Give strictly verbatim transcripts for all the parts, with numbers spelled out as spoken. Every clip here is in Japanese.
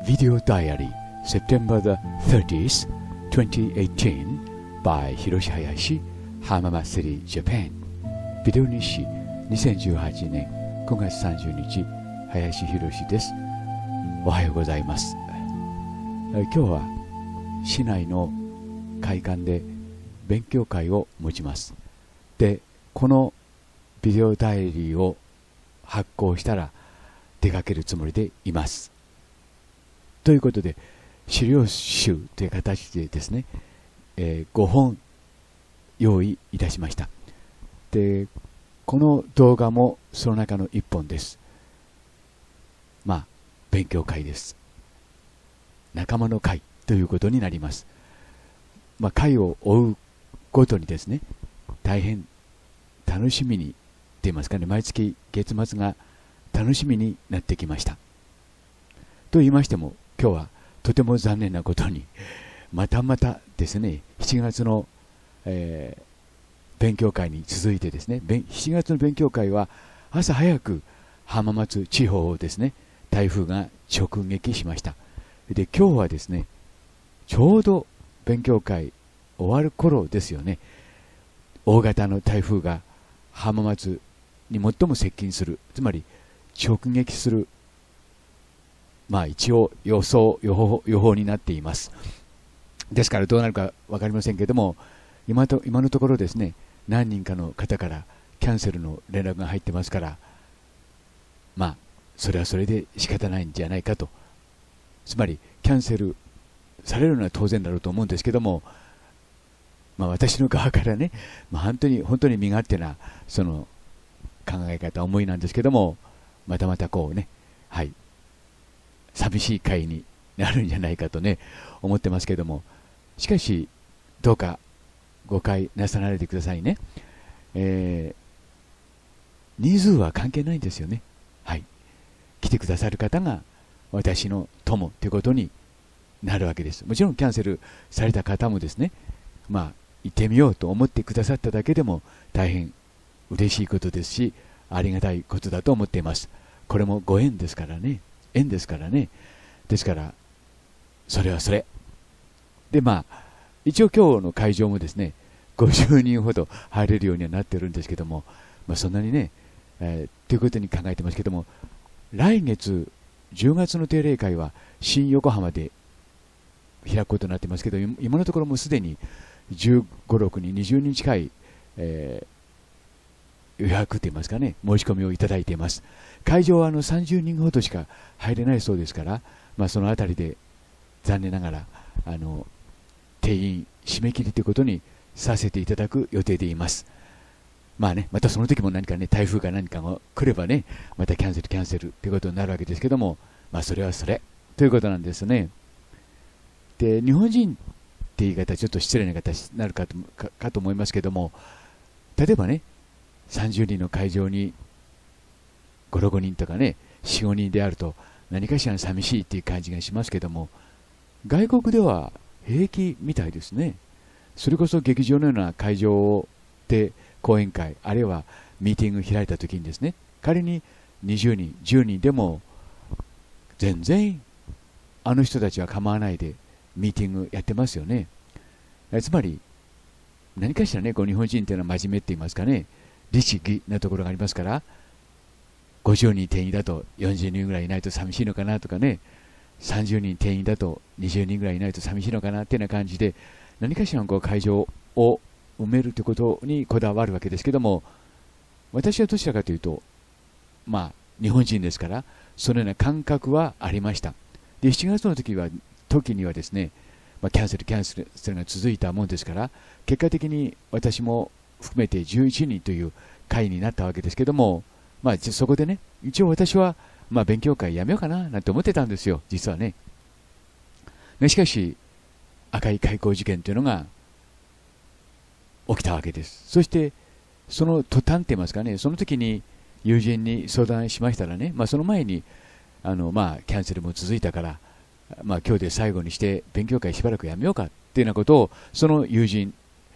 Video Diary September the thirtieth, twenty eighteen by Hiroshi Hayashi, Hamama City, Japan。 ビデオ日誌にせんじゅうはちねんごがつさんじゅうにち、林博です。おはようございます。今日は市内の会館で勉強会を持ちます。で、このビデオダイアリーを発行したら出かけるつもりでいます。ということで、資料集という形でですね、えー、ごほん用意いたしました。で、この動画もその中のいっぽんです。まあ、勉強会です。仲間の会ということになります。まあ、会を追うごとにですね、大変楽しみに、と言いますかね、毎月月末が楽しみになってきました。と言いましても、今日はとても残念なことに、またまたですね、しちがつの、えー、勉強会に続いてですね、しちがつの勉強会は朝早く浜松地方をですね、台風が直撃しました。で、今日はですね、ちょうど勉強会終わる頃ですよね。大型の台風が浜松に最も接近する、つまり直撃する、まあ一応予想予報予報になっています。ですからどうなるか分かりませんけれども、今と今のところですね、何人かの方からキャンセルの連絡が入ってますから、まあそれはそれで仕方ないんじゃないかと。つまりキャンセルされるのは当然だろうと思うんですけども、まあ私の側からね、まあ、本当に本当に身勝手なその考え方思いなんですけども、またまたこうね、はい、寂しい会になるんじゃないかとね思ってますけども、しかしどうか誤解なさらないでくださいね。えー、人数は関係ないんですよね。はい、来てくださる方が私の友ということになるわけです。もちろんキャンセルされた方もですね、まあ行ってみようと思ってくださっただけでも大変嬉しいことですし、ありがたいことだと思っています。これもご縁ですからね、縁ですからね。ですからそれはそれで、まあ一応今日の会場もですね、ごじゅうにんほど入れるようにはなってるんですけども、まあ、そんなにね、えー、ということに考えてますけども、来月じゅうがつの定例会は新横浜で開くことになってますけど、今のところもうすでにじゅうご、ろくにん、にじゅうにん近い、えー、予約といいますかね、申し込みをいただいています。会場はあのさんじゅうにんほどしか入れないそうですから、まあ、そのあたりで残念ながらあの定員締め切りということにさせていただく予定でいます。まあね、またその時も何かね、台風か何かが来ればね、またキャンセルキャンセルということになるわけですけども、まあそれはそれということなんですね。で、日本人って言い方ちょっと失礼な方になるかと、か、かと思いますけども、例えばね、さんじゅうにんの会場にご、ろくにんとかね、よん、ごにんであると何かしら寂しいっていう感じがしますけども、外国では平気みたいですね。それこそ劇場のような会場で講演会、あるいはミーティング開いたときにですね、仮ににじゅうにん、じゅうにんでも全然あの人たちは構わないでミーティングやってますよね。えつまり何かしらね、こう日本人というのは真面目って言いますかね、律儀なところがありますから、ごじゅうにん定員だとよんじゅうにんぐらいいないと寂しいのかなとかね、さんじゅうにん定員だとにじゅうにんぐらいいないと寂しいのかなっていうような感じで、何かしらのこう会場を埋めるということにこだわるわけですけども、私はどちらかというと、まあ日本人ですからそのような感覚はありました。で、しちがつの時は時にはですね、まあ、キャンセルキャンセルが続いたもんですから、結果的に私も含めてじゅういちにんという会になったわけですけども、まあそこでね、一応私はまあ勉強会やめようかななんて思ってたんですよ、実はね。しかし赤い開口事件というのが起きたわけです。そしてその途端と言いますかね、その時に友人に相談しましたらね、まあ、その前にあの、まあ、キャンセルも続いたから、まあ、今日で最後にして勉強会しばらくやめようかっていうようなことをその友人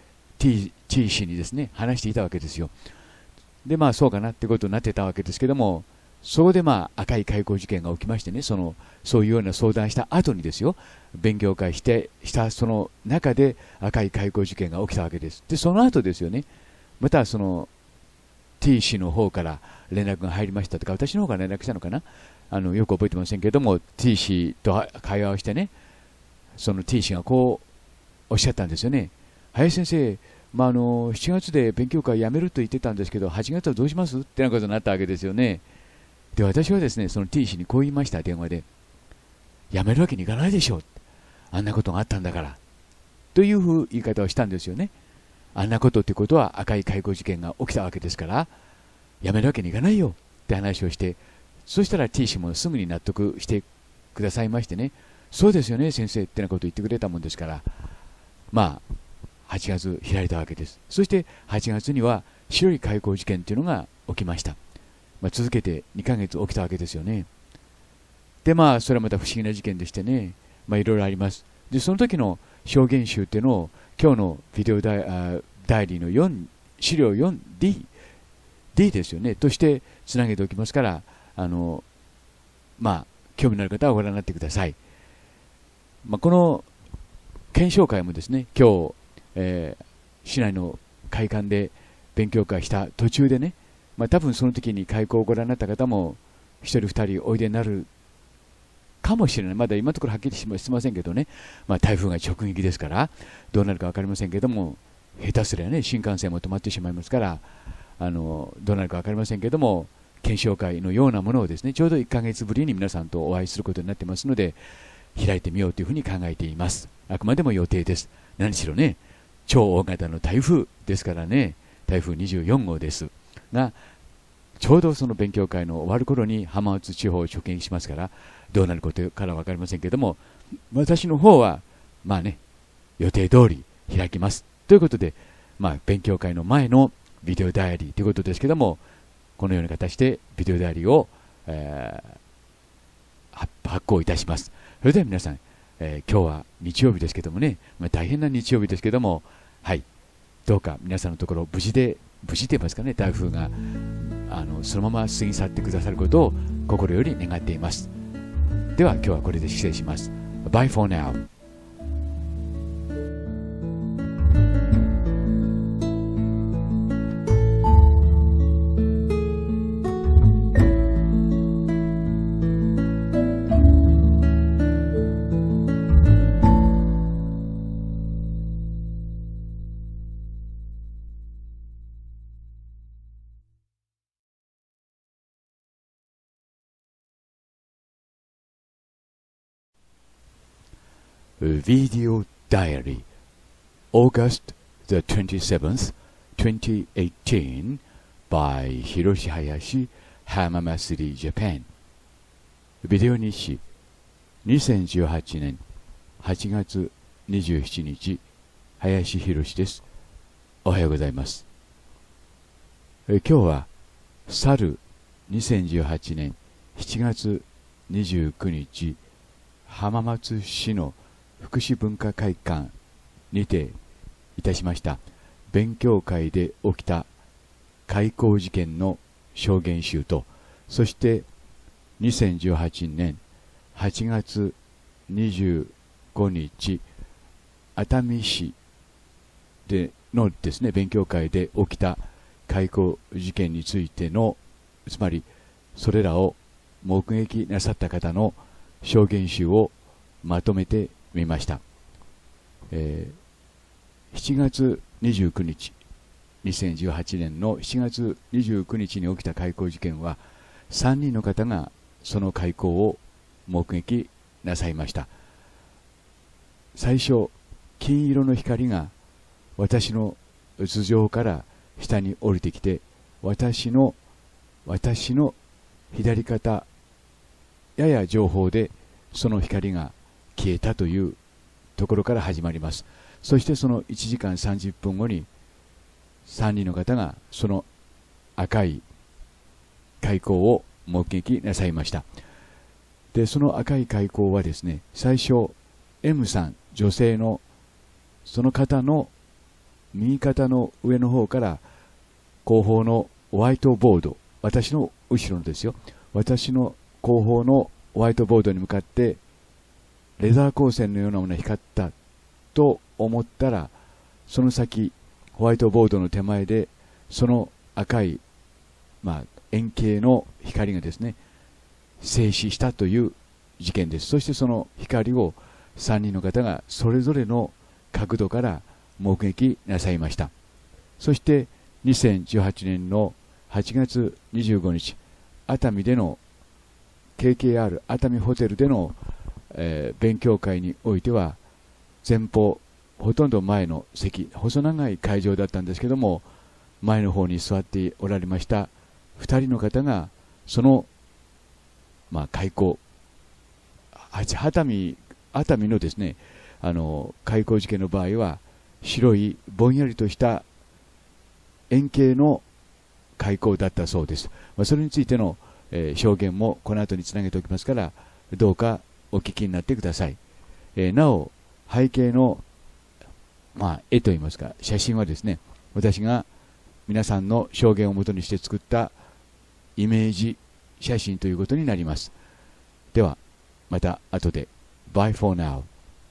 T, T 氏にですね話していたわけですよ。で、まあそうかなってことになってたわけですけども、 そこでまあ赤い開口事件が起きましてね、そのそういうような相談した後にですよ、勉強会してしたその中で赤い開口事件が起きたわけです。でその後ですよね、またその T 氏の方から連絡が入りましたとか、私の方から連絡したのかな、あのよく覚えてませんけれども、 T 氏と会話をしてね、その T 氏がこうおっしゃったんですよね。林先生、まあ、あのしちがつで勉強会やめると言ってたんですけど、はちがつはどうしますってなことになったわけですよね。で私はですね、その T 氏にこう言いました、電話で。やめるわけにいかないでしょう、あんなことがあったんだからというふう言い方をしたんですよね。あんなことってことは赤い開口事件が起きたわけですから、やめるわけにいかないよって話をして、そしたら T 氏もすぐに納得してくださいましてね、そうですよね先生ってなことを言ってくれたもんですから、まあはちがつ開いたわけです。そしてはちがつには白い開口事件というのが起きました。まあ、続けてにかげつ起きたわけですよね。でまあそれはまた不思議な事件でしてね、まあいろいろあります。でその時の証言集っていうのを今日のビデオダイあダイリーのよん資料 よんディー D ですよねとしてつなげておきますから、あのまあ興味のある方はご覧になってください。まあ、この検証会もですね、今日、えー、市内の会館で勉強会した途中でね、まあ、多分その時に開講をご覧になった方もひとりふたりおいでになるかもしれない。まだ今のところはっきりしませんけどね、まあ、台風が直撃ですからどうなるか分かりませんけども、下手すりゃね新幹線も止まってしまいますから、あのどうなるか分かりませんけども、検証会のようなものをですね、ちょうどいっかげつぶりに皆さんとお会いすることになってますので、開いてみようというふうに考えています。あくまでも予定です。何しろね、超大型の台風ですからね、台風にじゅうよんごうですが、ちょうどその勉強会の終わる頃に浜松地方を直撃しますから、どうなることから分かりませんけれども、私の方はまあね予定通り開きますということで、まあ、勉強会の前のビデオダイアリーということですけども、このような形でビデオダイアリーを、えー、発行いたします。それでは皆さん、えー、今日は日曜日ですけどもね、まあ、大変な日曜日ですけども、はい、どうか皆さんのところ無事で、無事と言いますかね、台風があのそのまま過ぎ去ってくださることを心より願っています。では今日はこれで失礼します。Bye for now. Video Diary, August the twenty-seventh, twenty eighteen, by Hiroshi Hayashi, Hamamasuri, Japan. ビデオ日誌にせんじゅうはちねんはちがつにじゅうしちにち、林博です。おはようございます。え今日は去るにせんじゅうはちねんしちがつにじゅうくにち、浜松市の福祉文化会館にていたしました勉強会で起きた開校事件の証言集と、そしてにせんじゅうはちねんはちがつにじゅうごにち熱海市でのですね勉強会で起きた開校事件についての、つまりそれらを目撃なさった方の証言集をまとめてみました。えー、しちがつにじゅうくにち、にせんじゅうはちねんのしちがつにじゅうくにちに起きた開校事件は、さんにんの方がその開校を目撃なさいました。最初、金色の光が私の頭上から下に降りてきて、私の私の左肩やや上方でその光が消えたというところから始まります。そしてそのいちじかんさんじゅっぷんごにさんにんの方がその赤い開口を目撃なさいました。でその赤い開口はですね、最初 M さん、女性のその方の右肩の上の方から後方のホワイトボード、私の後ろのですよ、 私の後方のホワイトボードに向かってレザー光線のようなものが光ったと思ったら、その先ホワイトボードの手前でその赤い、まあ、円形の光がですね静止したという事件です。そしてその光をさんにんの方がそれぞれの角度から目撃なさいました。そしてにせんじゅうはちねんのはちがつにじゅうごにち、熱海での ケーケーアール 熱海ホテルでの、えー、勉強会においては、前方ほとんど前の席、細長い会場だったんですけども、前の方に座っておられましたふたりの方がその、まあ、開港熱海熱海のですねあの開港事件の場合は白いぼんやりとした円形の開口だったそうです。まあ、それについての、えー、証言もこの後につなげておきますから、どうかお聞きになってください。えー、なお背景の、まあ、絵といいますか写真はですね、私が皆さんの証言をもとにして作ったイメージ写真ということになります。ではまた後で。 Bye for now。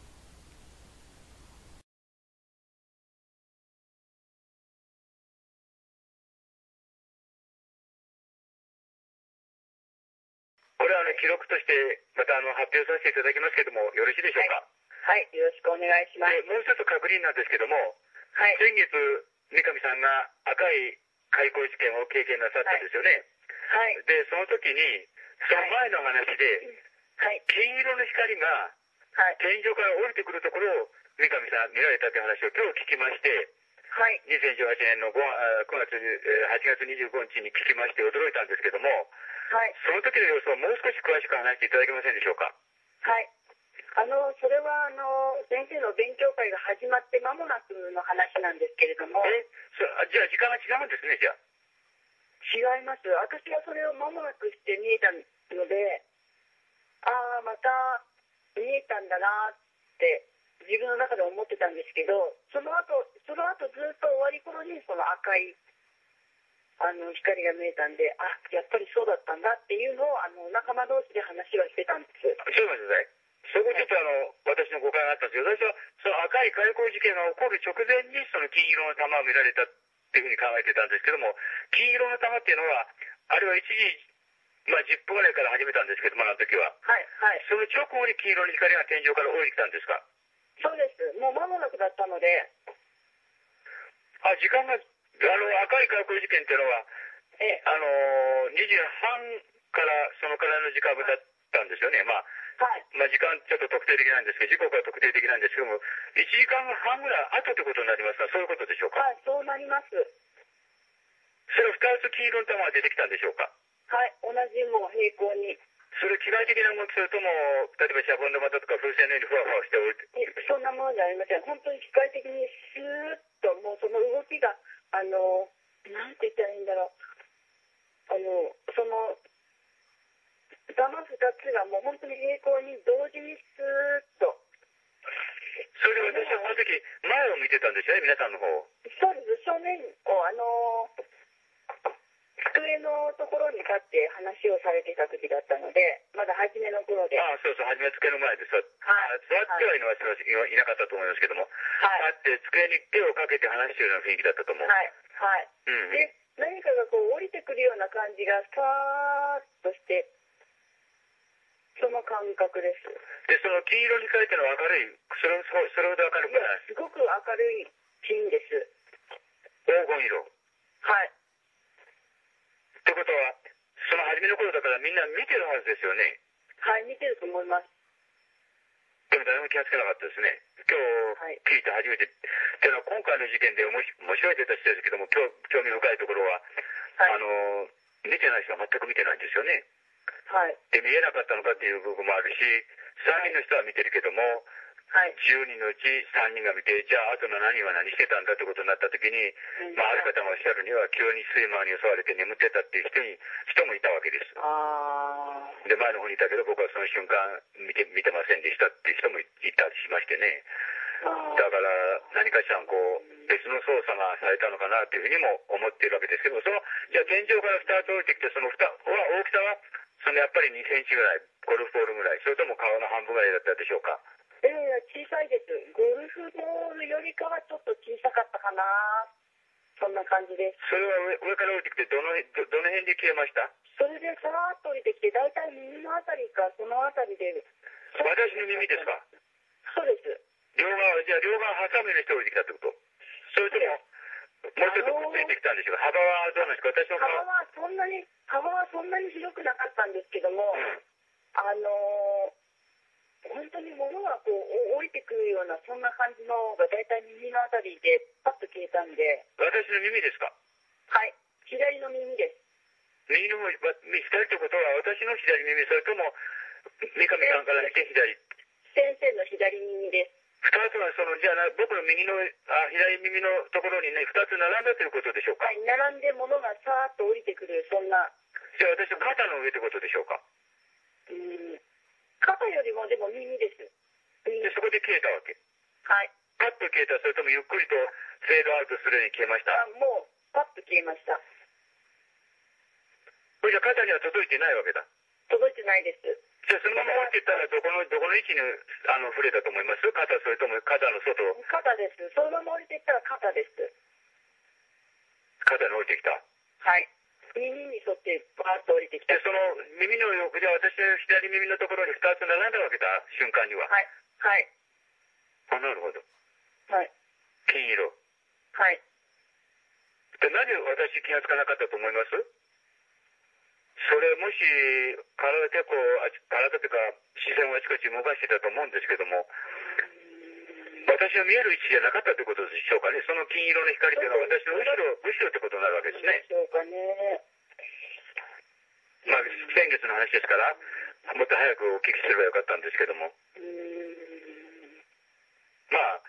これはあの記録としてまたあの発表させていただきますけれども、よろしいでしょうか。 はい、はい、よろしくお願いします。 もう一つ確認なんですけども、 はい、 先月三上さんが赤い開口事件を経験なさったんですよね。 はい、 でその時にその前の話で、 はい、 金色の光が天井から降りてくるところを三上さん見られたという話を今日聞きまして、 はい、 にせんじゅうはちねんのくがつはちがつにじゅうごにちに聞きまして驚いたんですけども、 はい、 その時の様子をもう少し詳しく話していただけませんでしょうか。 はい、あのそれはあの先生の勉強会が始まって間もなくの話なんですけれども。 えそじゃあ時間が違うんですね。じゃあ違います。私はそれを間もなくして見えたので、ああまた見えたんだなって自分の中で思ってたんですけど、その後その後ずっと終わり頃にその赤いあの光が見えたんで、あやっぱりそうだったんだっていうのをあの仲間同士で話はしてたんです。 ちょっと待ってください。そこちょっとあの私の誤解があったんですけど、私はその赤い開口事件が起こる直前にその金色の玉を見られたっていうふうに考えてたんですけども、金色の玉っていうのはあれは一時まあじゅっぷんぐらいから始めたんですけども、あの時は。 はいはい。 その直後に金色の光が天井から降りてきたんですか。 そうです。もう間もなくだったので。 あ、時間が、あの赤い開口事件っていうのは、えあのにじはんからそのくらいの時間だったんですよね。まあ、はい、まあ時間ちょっと特定的なんですけど、時刻は特定的なんですけども、いちじかんはんぐらい後ということになりますが、そういうことでしょうか。 はい、そうなります。 それふたつ金色の玉が出てきたんでしょうか。 はい、同じもう平行に。 それ機械的なものとするとも、例えばシャボン玉だとか風船のようにふわふわしておる。 そんなものじゃありません。本当に機械的にスーッと、もうその動きが、あの、なんて言ったらいいんだろう。あの、その、玉ふたつがもう本当に平行に同時にスーッと。 それで私はその時、前を見てたんですよね、皆さんの方。 そうです。正面を、あの、机のところに立って話をされていた時だったので、まだ初めの頃で。 ああ、そうそう、初め机の前で座って、はい、座ってはいのは、はい、いなかったと思いますけども、はい、立って机に手をかけて話しているような雰囲気だったと思う。 はい、はい。うん、で、何かがこう降りてくるような感じがさーっとして、その感覚です。 で、その金色に光ってのは明るい、それそれほど明るくない？ すごく明るい金です。 黄金色。 はい。 ってことは、その初めの頃だからみんな見てるはずですよね。 はい、見てると思います。 でも誰も気がつかなかったですね。今日聞いて初めて。っていうのは今回の事件で面白い手としてですけども、興興味深いところは、はい、あの、見てない人は全く見てないんですよね。 はい。 で、見えなかったのかっていう部分もあるし、さんにんの人は見てるけども、はい、じゅうにんのうちさんにんが見て、じゃああとの何人は何してたんだってことになった時に、うん、まあ、ある方がおっしゃるには、急に睡魔に襲われて眠ってたっていう人に人もいたわけです。 あで、前の方にいたけど、僕はその瞬間見て見てませんでしたっていう人もいたりしましてね。だから何かしらこう別の操作がされたのかなっていうふうにも思っているわけですけど、そのじゃあ天井からふたつ降りてきて、そのふたは大きさはやっぱりにセンチぐらい、ゴルフボールぐらい、それとも顔の半分ぐらいだったでしょうか。 いやいや、小さいです。ゴルフボールよりかはちょっと小さかったかな。そんな感じです。 それは上上から降りてきて、どのどどの辺で消えました？ それでさーっと降りてきて、大体耳のあたりか、そのあたりで。 私の耳ですか？ そうです。 両側、じゃあ両側挟むようにして降りてきたってこと？それとも、もうちょっとくっついてきたんでしょうか？幅はどうなんですか？私の幅顔。 はそんなに、幅はそんなに広くなかったんですけども、 うん、 あのー、本当に物がこう降りてくるような、そんな感じのが大体耳のあたりでパッと消えたんで。 私の耳ですか？ はい、左の耳です。 右の左ということは、私の左耳、それとも三上さんから見て左？ 先生の左耳です。 二つはその、じゃあ僕の右のあ左耳のところにね、二つ並んだということでしょうか？ はい、並んで物がさーっと降りてくる、そんな。 じゃあ私の肩の上ということでしょうか？ うーん、肩よりもでも耳です。 で、そこで消えたわけ？ はい。 パッと消えた、それともゆっくりとフェードアウトするように消えました？ あ、もう、パッと消えました。 これじゃ肩には届いてないわけだ。 届いてないです。 じゃあそのまま降りていったら、どこの、どこの位置にあの触れたと思います？肩、それとも肩の外？ 肩です。そのまま降りていったら肩です。 肩に降りてきた。 はい。耳に沿ってバーッと降りてきた。 で、その耳の横、じゃあ私の左耳のところに二つ並んだわけだ、瞬間には。 はい。はい。 あ、なるほど。 はい。 金色。 はい。 で、なぜ私気がつかなかったと思います？それもし体結構体というか視線をあちこち動かしてたと思うんですけども、私の見える位置じゃなかったということでしょうかね。その金色の光というのは私の後ろ後ろってことになるわけですね。 でしょうかね。 まあ先月の話ですからもっと早くお聞きすればよかったんですけども、 うーん、 まあ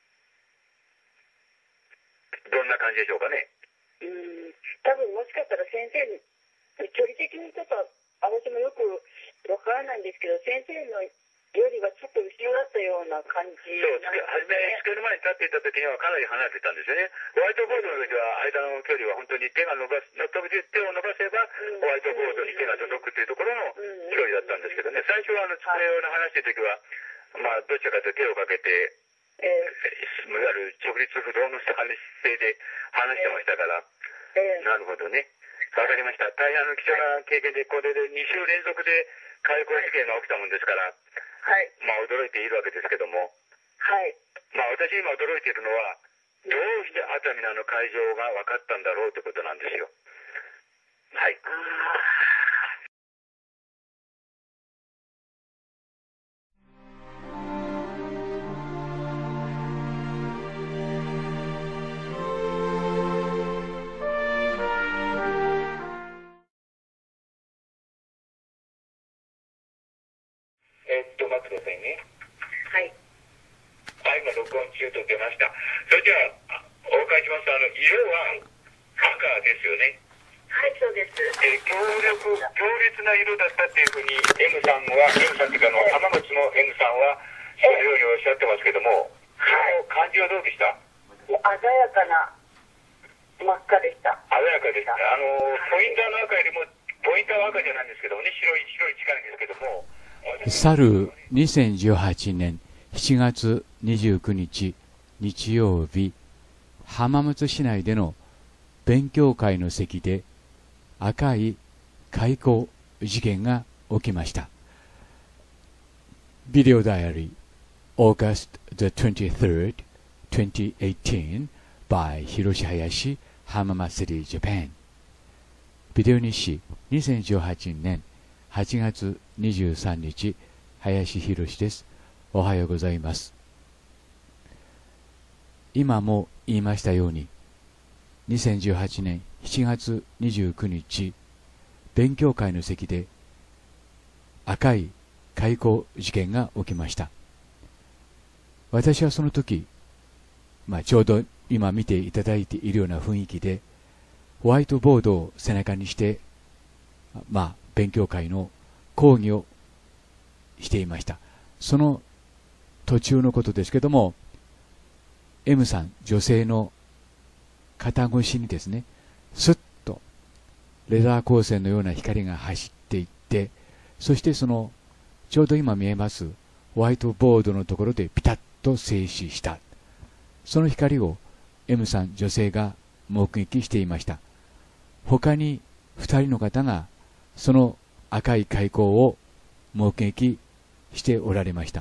どんな感じでしょうかね。 うーん、多分もしかしたら先生に距離的にちょっと私もよくわからないんですけど、先生のよりはちょっと後ろだったような感じ、ね。 そう、初め机の前に立っていた時にはかなり離れてたんですよね。ホワイトボードの時は間の距離は本当に手が伸ばす、飛び出手を伸ばせばホワイトボードに手が届くというところの距離だったんですけどね。最初はあの机を話している時は、まあどちらかというと手をかけて、えー、いわゆる直立不動の姿勢で話してましたから、えー、なるほどね。わかりました。大変あの貴重な経験で、これでに週連続で解雇事件が起きたもんですから、はい、まあ驚いているわけですけども、はい、まあ私今驚いているのは、どうして熱海のあの会場が分かったんだろうということなんですよ。はい。えっと、待ってくださいね。はい。あ、今、録音中と出ました。それじゃあ、お伺いします。あの、色は赤ですよね。 はい、そうです。 えー、強力、強烈な色だったっていうふうに、M さんは、M さんっていうか、あの、浜松の M さんは、そのようにおっしゃってますけども、その感じはどうでした？ 鮮やかな真っ赤でした。 鮮やかでした。あの、ポインターの赤よりも、ポインターは赤じゃないんですけどもね、白い、白い近いんですけども、 去るにせんじゅうはちねんしちがつにじゅうくにち日曜日、浜松市内での勉強会の席で赤い開口事件が起きました。ビデオダイアリー August the twenty-third, twenty eighteen by 広志林浜松市 Japan。 ビデオ日誌にせんじゅうはちねんはちがつにじゅうさんにち、林博です。おはようございます。今も言いましたように、にせんじゅうはちねんしちがつにじゅうくにち、勉強会の席で赤い開口事件が起きました。私はその時、まあ、ちょうど今見ていただいているような雰囲気で、ホワイトボードを背中にして、まあ、勉強会の講義をしていました。その途中のことですけども、 M さん、女性の肩越しにですね、スッとレーザー光線のような光が走っていって、 そしてそのちょうど今見えますホワイトボードのところでピタッと静止した。その光を M さん女性が目撃していました。他にふたりの方がその赤い海光を目撃しておられました。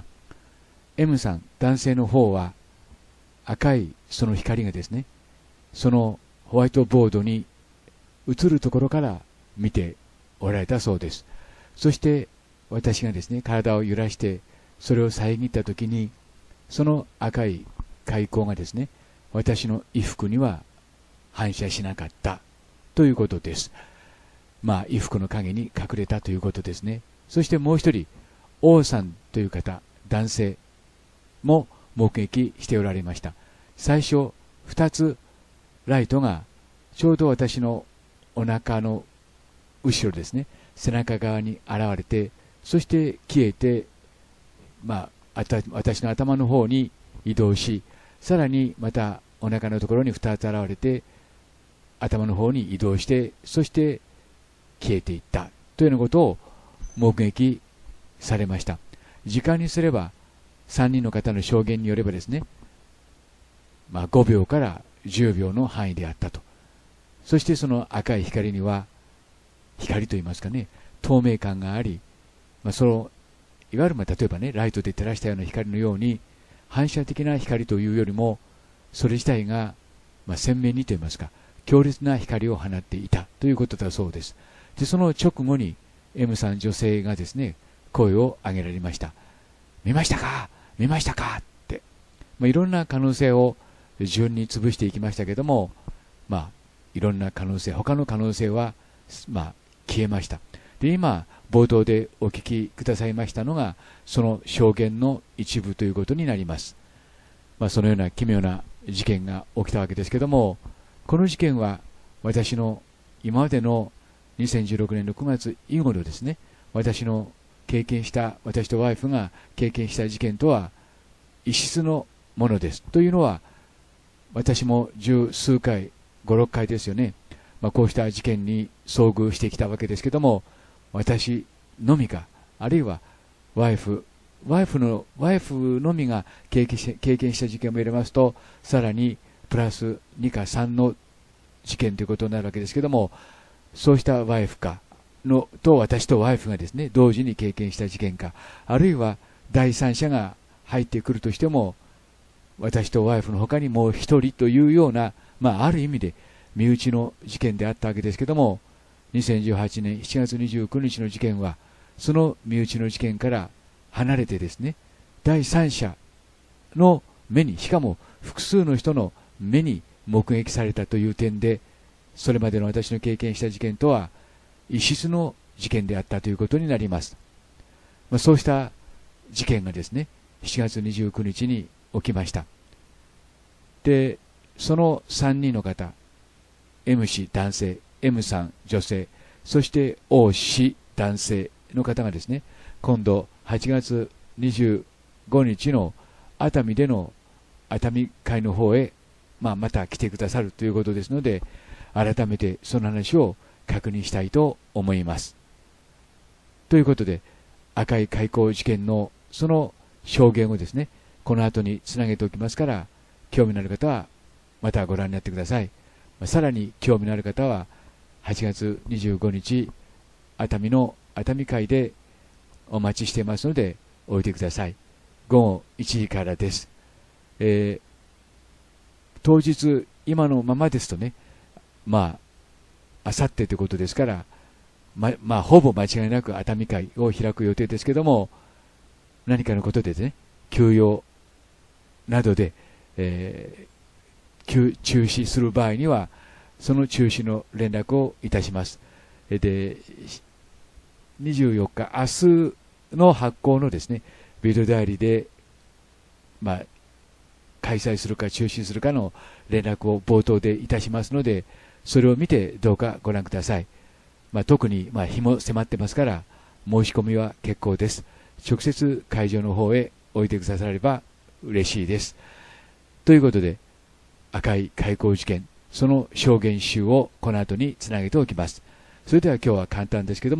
M さん男性の方は赤いその光がですね、そのホワイトボードに映るところから見ておられたそうです。そして私がですね、体を揺らしてそれを遮ったときに、その赤い海光がですね、私の衣服には反射しなかったということです。まあ衣服の影に隠れたということですね。そしてもう一人、王さんという方、男性も目撃しておられました。最初二つライトがちょうど私のお腹の後ろですね、背中側に現れて、そして消えて、まあ、あた私の頭の方に移動し、さらにまたお腹のところにふたつ現れて、頭の方に移動して、そして消えていったというようなことを目撃されました。時間にすればさんにんの方の証言によればですね、まあ、ごびょうからじゅうびょうの範囲であったと。そしてその赤い光には光といいますかね、透明感があり、まあ、そのいわゆるまあ例えばね、ライトで照らしたような光のように反射的な光というよりも、それ自体がまあ鮮明にといいますか、強烈な光を放っていたということだそうです。でその直後に M さん女性がですね、声を上げられました。見ましたか見ましたかって、まあ、いろんな可能性を順に潰していきましたけども、まあいろんな可能性、他の可能性はまあ消えました。で今冒頭でお聞きくださいましたのが、その証言の一部ということになります。まあ、そのような奇妙な事件が起きたわけですけども、この事件は私の今までのにせんじゅうろくねんのくがつ以後のですね、私の経験した、私とワイフが経験した事件とは異質のものです。というのは、私も十数回、五六回ですよね、まあ、こうした事件に遭遇してきたわけですけども、私のみが、あるいはワイフ、ワイフの、ワイフのみが経験し、経験した事件も入れますと、さらにプラスにかさんの事件ということになるわけですけども、そうしたワイフかのと私とワイフがですね、同時に経験した事件か、あるいは第三者が入ってくるとしても、私とワイフの他にもう一人というような、まあ、ある意味で身内の事件であったわけですけども、にせんじゅうはちねんしちがつにじゅうくにちの事件は、その身内の事件から離れてですね、第三者の目に、しかも複数の人の目に目撃されたという点で、それまでの私の経験した事件とは異質の事件であったということになります。まあ、そうした事件がですね、しちがつにじゅうくにちに起きました。で、そのさんにんの方、M 氏男性、M さん女性、そして O 氏男性の方がですね、今度はちがつにじゅうごにちの熱海での熱海会の方へ、まあ、また来てくださるということですので、改めてその話を確認したいと思います。ということで、赤い海溝事件のその証言をですね、この後につなげておきますから、興味のある方はまたご覧になってください。さらに興味のある方ははちがつにじゅうごにち熱海の熱海会でお待ちしていますので、おいてください。ごごいちじからです。えー、当日今のままですとね、まああさってということですから、ままあほぼ間違いなく熱海会を開く予定ですけども、何かのことでね、休養などで、えー、中止する場合にはその中止の連絡をいたします。で、にじゅうよっか、明日の発行のですね、ビデオダイアリーで、まあ、開催するか中止するかの連絡を冒頭でいたしますので、それを見てどうかご覧ください。まあ、特に、まあ、日も迫ってますから、申し込みは結構です。直接会場の方へ置いてくだされば嬉しいです。ということで、赤い海溝事件、その証言集をこの後につなげておきます。それでは今日は簡単ですけども、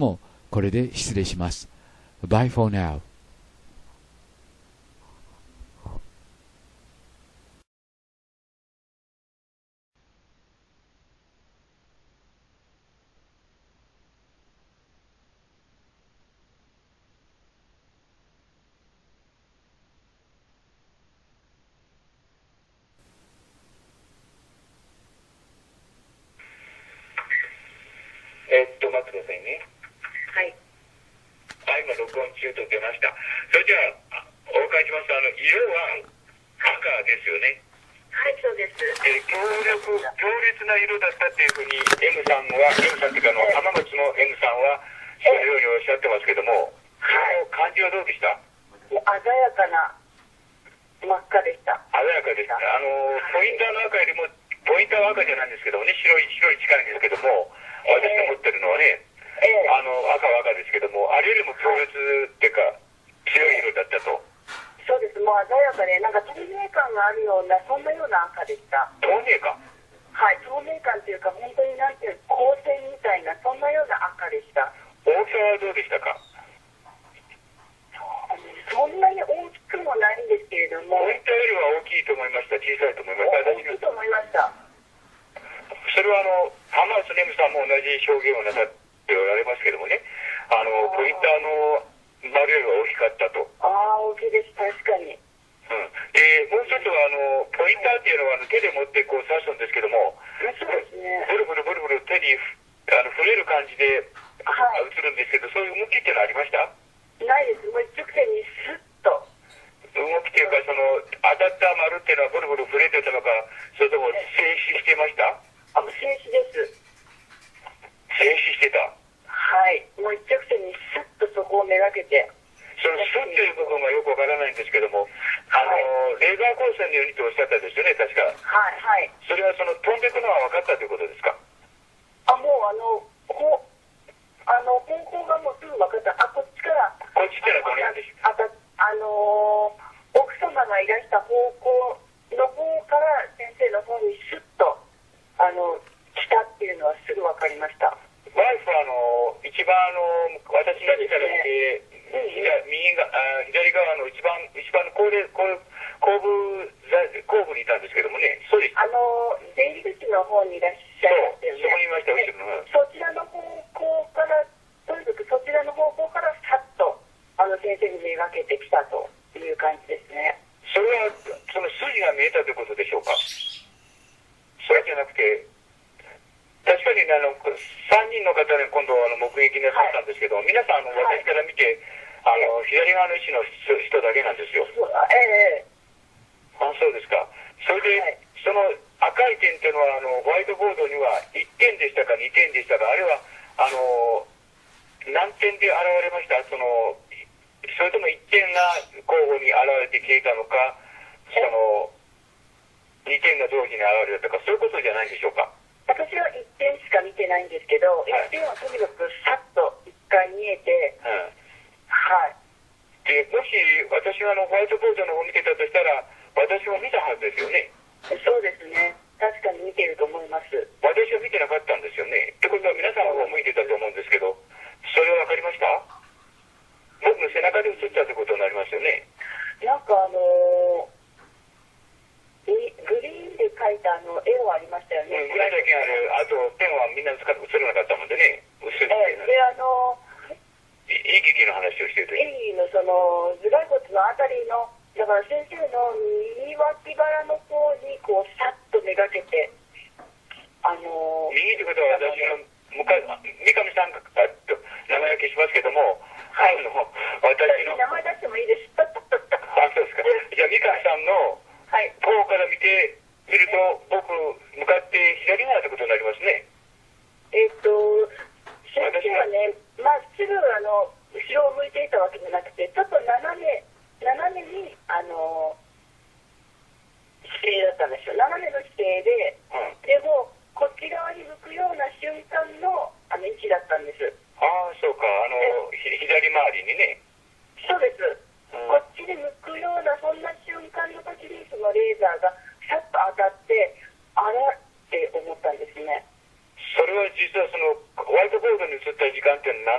これで失礼します。Bye for now.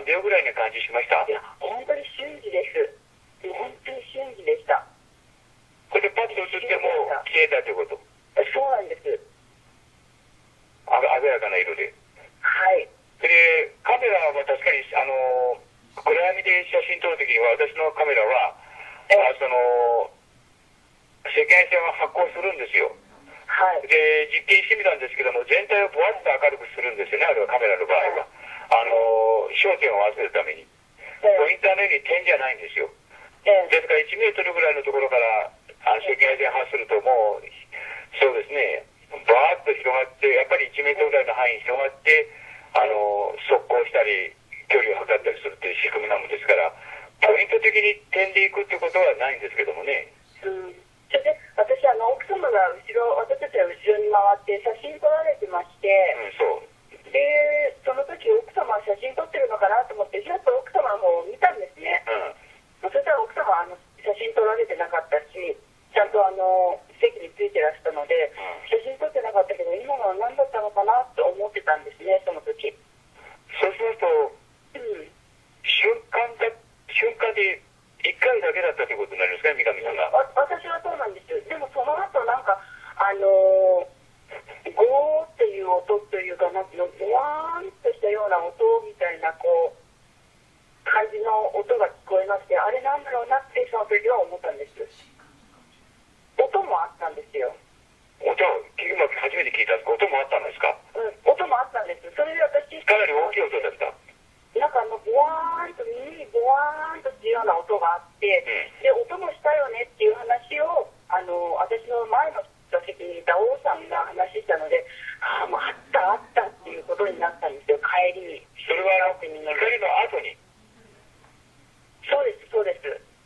何秒ぐらいな感じしました？ いや、本当に瞬時です。もう本当に瞬時でした。 これでパッと映っても消えたということ？ そうなんです。 あ鮮やかな色で。 はい。 で、カメラは確かに、あの、暗闇で写真撮るときには、私のカメラは、あその、赤外線を発光するんですよ。 はい。 で、実験してみたんですけども、全体をぼわっと明るくするんですよね、あれはカメラの場合は。あの、焦点を合わせるために。ポインターのように点じゃないんですよ。ですからいちメートルぐらいのところからあの赤外線発するともう、そうですね、バーッと広がって、やっぱりいちメートルぐらいの範囲に広がって、あの、速攻したり、距離を測ったりするっていう仕組みなもんですから、ポイント的に点でいくってことはないんですけどもね。 うん。それで、私、あの、奥様が後ろ、私たちは後ろに回って写真撮られてまして、 うん、そう。 で、その時奥様は写真撮ってるのかなと思って、ちょっと奥様も見たんですね。うん。そしたら奥様はあの写真撮られてなかったし、ちゃんとあの、席についてらしたので、写真撮ってなかったけど、今のは何だったのかなと思ってたんですね、その時。 そうすると、うん、瞬間だ、瞬間でいっかいだけだったということになりますか、三上さんが。 私はそうなんですよ。でもその後なんか、あのー、ゴーっていう音というか、なんていうの、ボワーンとしたような音みたいな、こう、感じの音が聞こえまして、あれなんだろうなってその時は思ったんです。音もあったんですよ。 音、今初めて聞いたんですか？音もあったんですか？ うん、音もあったんです。それで私、 かなり大きい音だった。 なんかあの、ボワーンと、耳にボワーンとするような音があって、うん、で、音もしたよねっていう話を、あの、私の前の座席にいた王さんが話したので、ああ、もうあったあったっていうことになったんですよ、帰りに。 それはあの、光の後に？ そうです、そうです。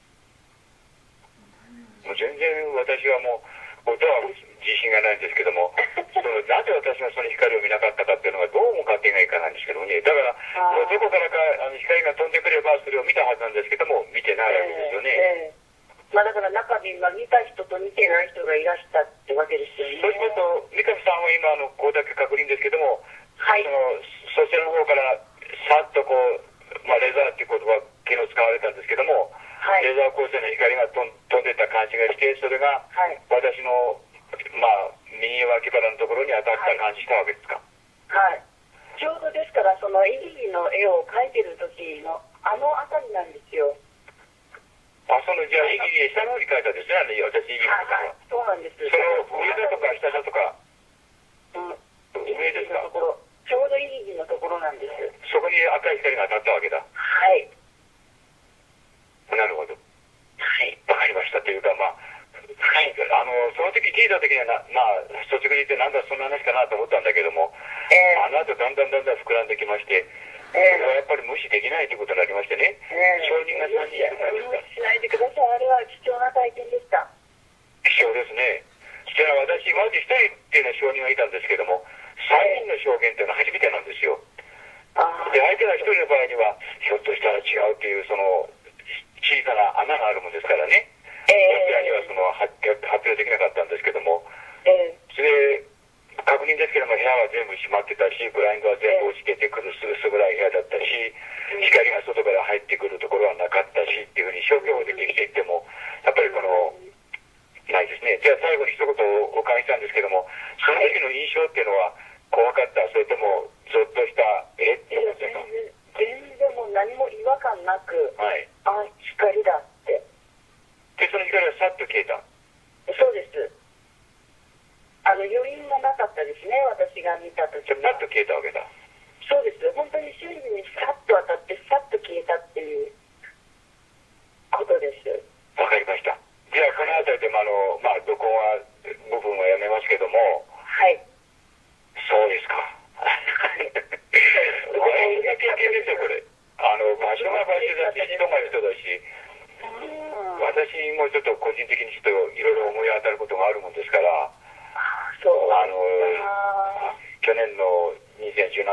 もう全然私はもう、音は自信がないんですけども、そのなぜ私がその光を見なかったかっていうのがどうも勝手がいかないんですけどもね、だから、どこからかあの光が飛んでくればそれを見たはずなんですけども、見てないわけですよね。えーえー、まあ、だから中には見た人と見てない人がいらしたってわけですよね。 そうしますと、三上さんは今、あのここだけ確認ですけども、 はい、 そのそちらの方からさっとこう、まあ、レーザーっていう言葉、昨日使われたんですけども、はい、レーザー光線の光が飛ん飛んでった感じがして、それが私の、まあ、右脇腹のところに当たった感じしたわけですか？ はい、ちょうどですから、そのイギリの絵を描いてる時のあの辺りなんですよ。 あ、そのじゃあイギリ下の方に描いたんですね、私イギリのところ。 はい、そうなんです。 その上だとか下だとか、 うん、 上ですか？ ちょうどイギリのところなんです。 そこに赤い光が当たったわけだ。 はい。 なるほど。 はい。 わかりましたというか、まあ、はい、あのその時聞いた時にはな、まあ、率直に言ってなんだそんな話かなと思ったんだけども、えー、あの後だんだんだんだん膨らんできまして、えー、それはやっぱり無視できないということになりましてね、えー、証人がさんにんいるからですか。 無視しないでください。あれは貴重な体験でした。 貴重ですね。じゃあ私、まずひとりっていうのは証人がいたんですけども、さんにんの証言っていうのは初めてなんですよ。で、相手がひとりの場合には、ひょっとしたら違うっていう、その、小さな穴があるもんですからね、えー、どちらにはその発表できなかったんですけども、えー、それで確認ですけども、部屋は全部閉まってたし、ブラインドは全部落ちててくるすぐすぐらい部屋だったし、光が外から入ってくるところはなかったしっていうふうに消去法でできていっても、やっぱりこの、ないですね。じゃあ最後に一言お伺いしたんですけども、その時の印象っていうのは怖かった、それともゾッとした、えって思ってた？ 全然もう何も違和感なく、はい、あ、光だって。 で、その光はさっと消えた？ そうです。あの、余韻がなかったですね、私が見たとき。 じゃあ、パッと消えたわけだ。 そうです。本当に瞬時にさっと当たって、さっと消えたっていうことです。 わかりました。じゃあ、この辺りでも、あの、まあ、録音は、部分はやめますけども。 はい。 そうですか。はい。これ、いい経験ですよ、これ。あの、場所が場所だし、人が人だし、私もちょっと個人的にちょっといろいろ思い当たることがあるもんですから、 そうあの、去年のにせんじゅう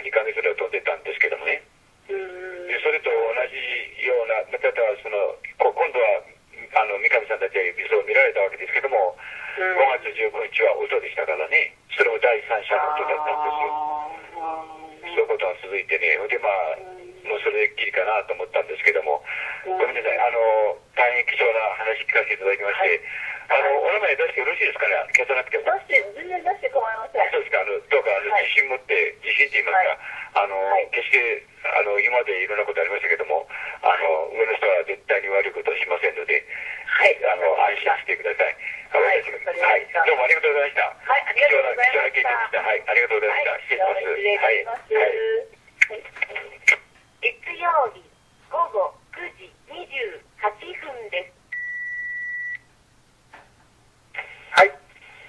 にかげつぐらい飛んでたんですけどもね。でそれと同じような、またそのこ今度はあの三上さんたちは理想を見られたわけですけども、ごがつじゅうごにちは音でしたからね、それも第三者の音だったんですよ。そういうことが続いてね、でまあもうそれでっきりかなと思ったんですけども、ごめんなさい、あの大変貴重な話聞かせていただきまして、はい、あのお名前出してよろしいですかね、消さなくても。 出して、全然出して構いません。 そうですか、あのどうかあの、はい、自信持って、自信って言いますか、はい、あの、はい、決してあの今までいろんなことありましたけども、あの上の人は絶対に悪いことをしませんので、はい、あの安心してください。はい、はい、どうもありがとうございました。はい、ありがとうございました。はい、ありがとうございました。失礼します。 失礼いたします。はい、月曜日ごごくじにじゅうはっぷんです。 はい。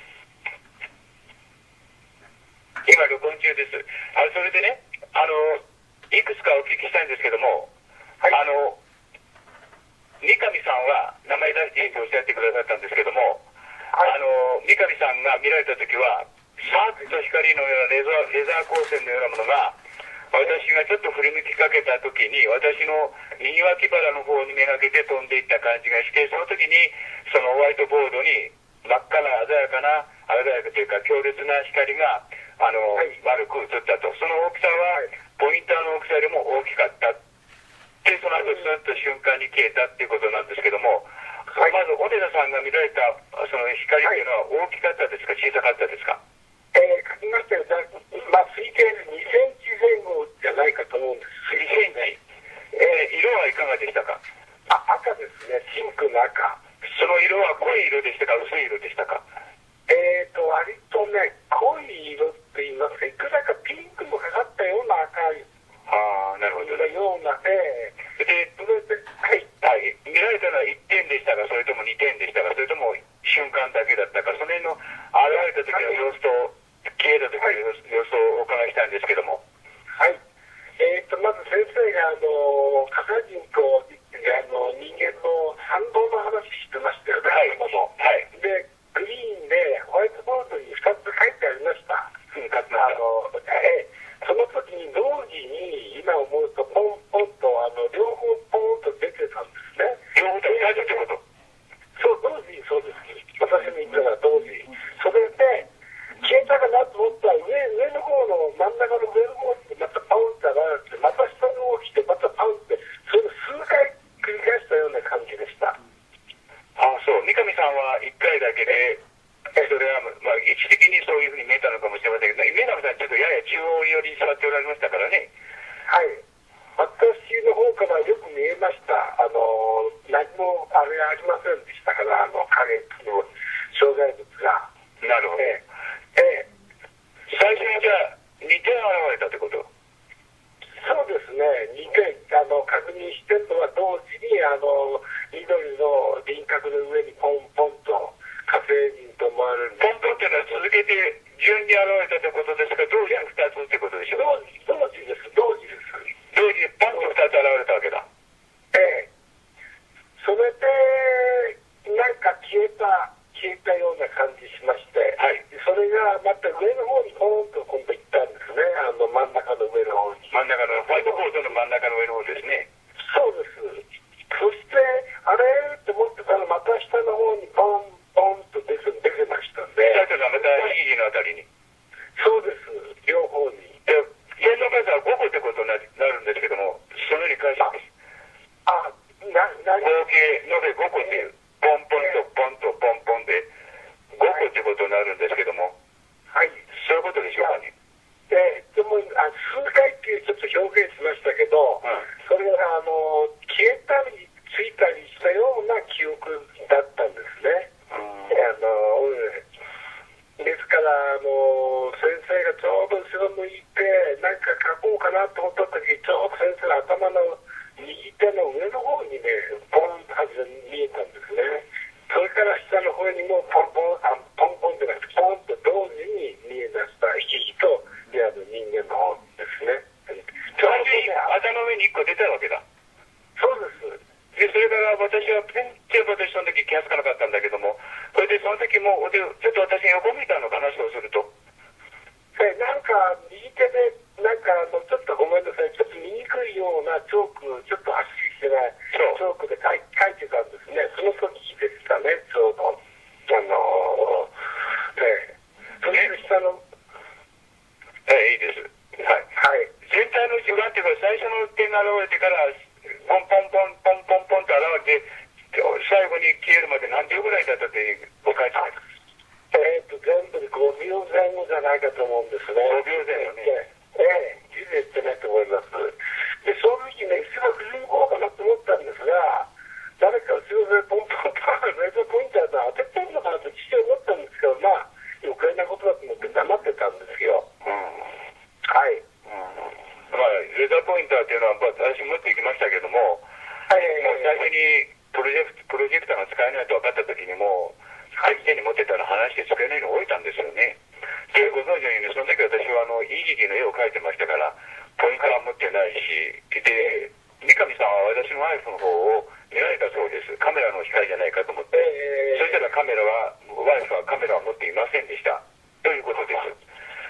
今録音中です。あそれでね、あのいくつかお聞きしたいんですけども、はい、あの三上さんは名前出していいとおっしゃってくださったんですけども、はい、あの三上さんが見られた時はさーっと光のようなレザーレザー光線のようなものが私がちょっと振り向きかけた時に私の右脇腹の方にめがけて飛んでいった感じがして、その時にそのホワイトボードに真っ赤な鮮やかな鮮やかというか強烈な光があの、はい、丸く映ったと。その大きさは、はい、ポインターの大きさよりも大きかったで、その後スーッと瞬間に消えたっていうことなんですけども、はい、まず小根田さんが見られたその光っていうのは大きかったですか、小さかったですか？ えー、書きましたよ。まあ推定でにセンチぜん後じゃないかと思うんです。 にセンチ、えー、色はいかがでしたか？ あ、赤ですね。シンクの赤。 その色は濃い色でしたか、薄い色でしたか？ えーと割とね、濃い色って言いますか、いくらかピンクもかかったような赤い、 ああ、なるほどね。 ような、えー、でそれで、はい、 はい、見られたのはいってんでしたか、それともにてんでしたか、それとも瞬間だけだったか、その辺の現れた時の様子と消えた時の様子、はい、様子をお伺いしたんですけども。 はい、えーとまず先生があの火山人とあの人間の反動の話してましたよね。 はい、はい、 でグリーンでホワイトボードにふたつ書いてありました。 うん、書きました。 あの、えー、その時に同時に今思うとポンポンとあの両方ポンと出てたんですね。 両方と同じってこと？ そう、同時にそうです。私の言ったら同時に。それで消えたかなと思ったら上上の方の真ん中の上の方にまたパウンって現れて、また下の方来てまたパウンって、それを数回繰り返したような感じでした。 ああ、そう。三上さんはいっかいだけで、それは、まあ、一時的にそういうふうに見えたのかもしれませんけど、三上さんちょっとやや中央寄りに座っておられましたからね。 はい。私の方からよく見えました。あの、何もあれありませんでしたから、あの、影の障害物が。 なるほど。えええ、 最初にじゃあ、にてん現れたってこと？ そうですね。にてん、あの、確認してるのは同時に、あの、緑の輪郭の上にポンポンと火星人と思われる。 ポンポンっていうのは続けて順に現れたってことですか、同時にふたつってことでしょ？ 同時、同時です。同時です。 同時にポンとふたつ現れたわけだ。 ええ。それで、なんか消えた、消えたような感じしまして、はい、それがまた上の方にポーンと今度行ったんですね。あの真ん中の上の方に。 真ん中の、ホワイトボードの真ん中の上の方ですね。 そうです。そして、あれって思ってたら、また下の方にポンポンと出て出てましたんで。 下というのはまた右のあたりに。 そうです。両方に。 で、点の数はごこってことになるんですけども、そのように返します。 あ、な、な、 合計延べごこっていう、ポンポンとポンとポンポンでごこってことになるんですけども、 はい。 そういうことでしょうかね。 えー、でもあ数回っていうちょっと表現しましたけど、うん、それがあの消えたりついたりしたような記憶だったんですね。うん、あのですからあの先生がちょうど後ろ向いて何か書こうかなと思った時、ちょうど先生の頭の右手の上の方にねポンと外れに見えたんですね。それから下の方にもポンポンあポンポンじゃなくてポンと同時に見え出したひきとである人間の方ですね。 ちょうど頭の上にいっこ出たわけだ。 そうです。 でそれから私は全然私その時気がつかなかったんだけども、それでその時もちょっと私に横見たのかな、そうすると。 えなんか右手でなんかあえてからポンポンポンポンポンポンと現れて最後に消えるまで何秒ぐらいだったってお書いてます。 えっと全部でごびょうぜん後じゃないかと思うんですね。 ごびょうぜんよね。 ええ、事前ってないと思います。で、その時ね、一番不純効かなと思ったんですが、誰か後ろでポンポンポンレーザーポインターで当ててるのかなと一瞬思ったんですけど、まあ、余計なことだと思って黙ってたんですよ。うん、はい。 うん、まあ、レーザーポインターっていうのは、私持っていきましたけども、はい、もう最初にプロジェクト、プロジェクターが使えないと分かった時にもう、手に持ってたら離して机の上に置いたんですよね。で、ご存知のように、その時私はあの、イージギの絵を描いてましたから、ポインターは持ってないし、で、三上さんは私の iPhone の方を見られたそうです。カメラの光じゃないかと思って。えー、そしたらカメラは、ワイフはカメラを持っていませんでした。ということです。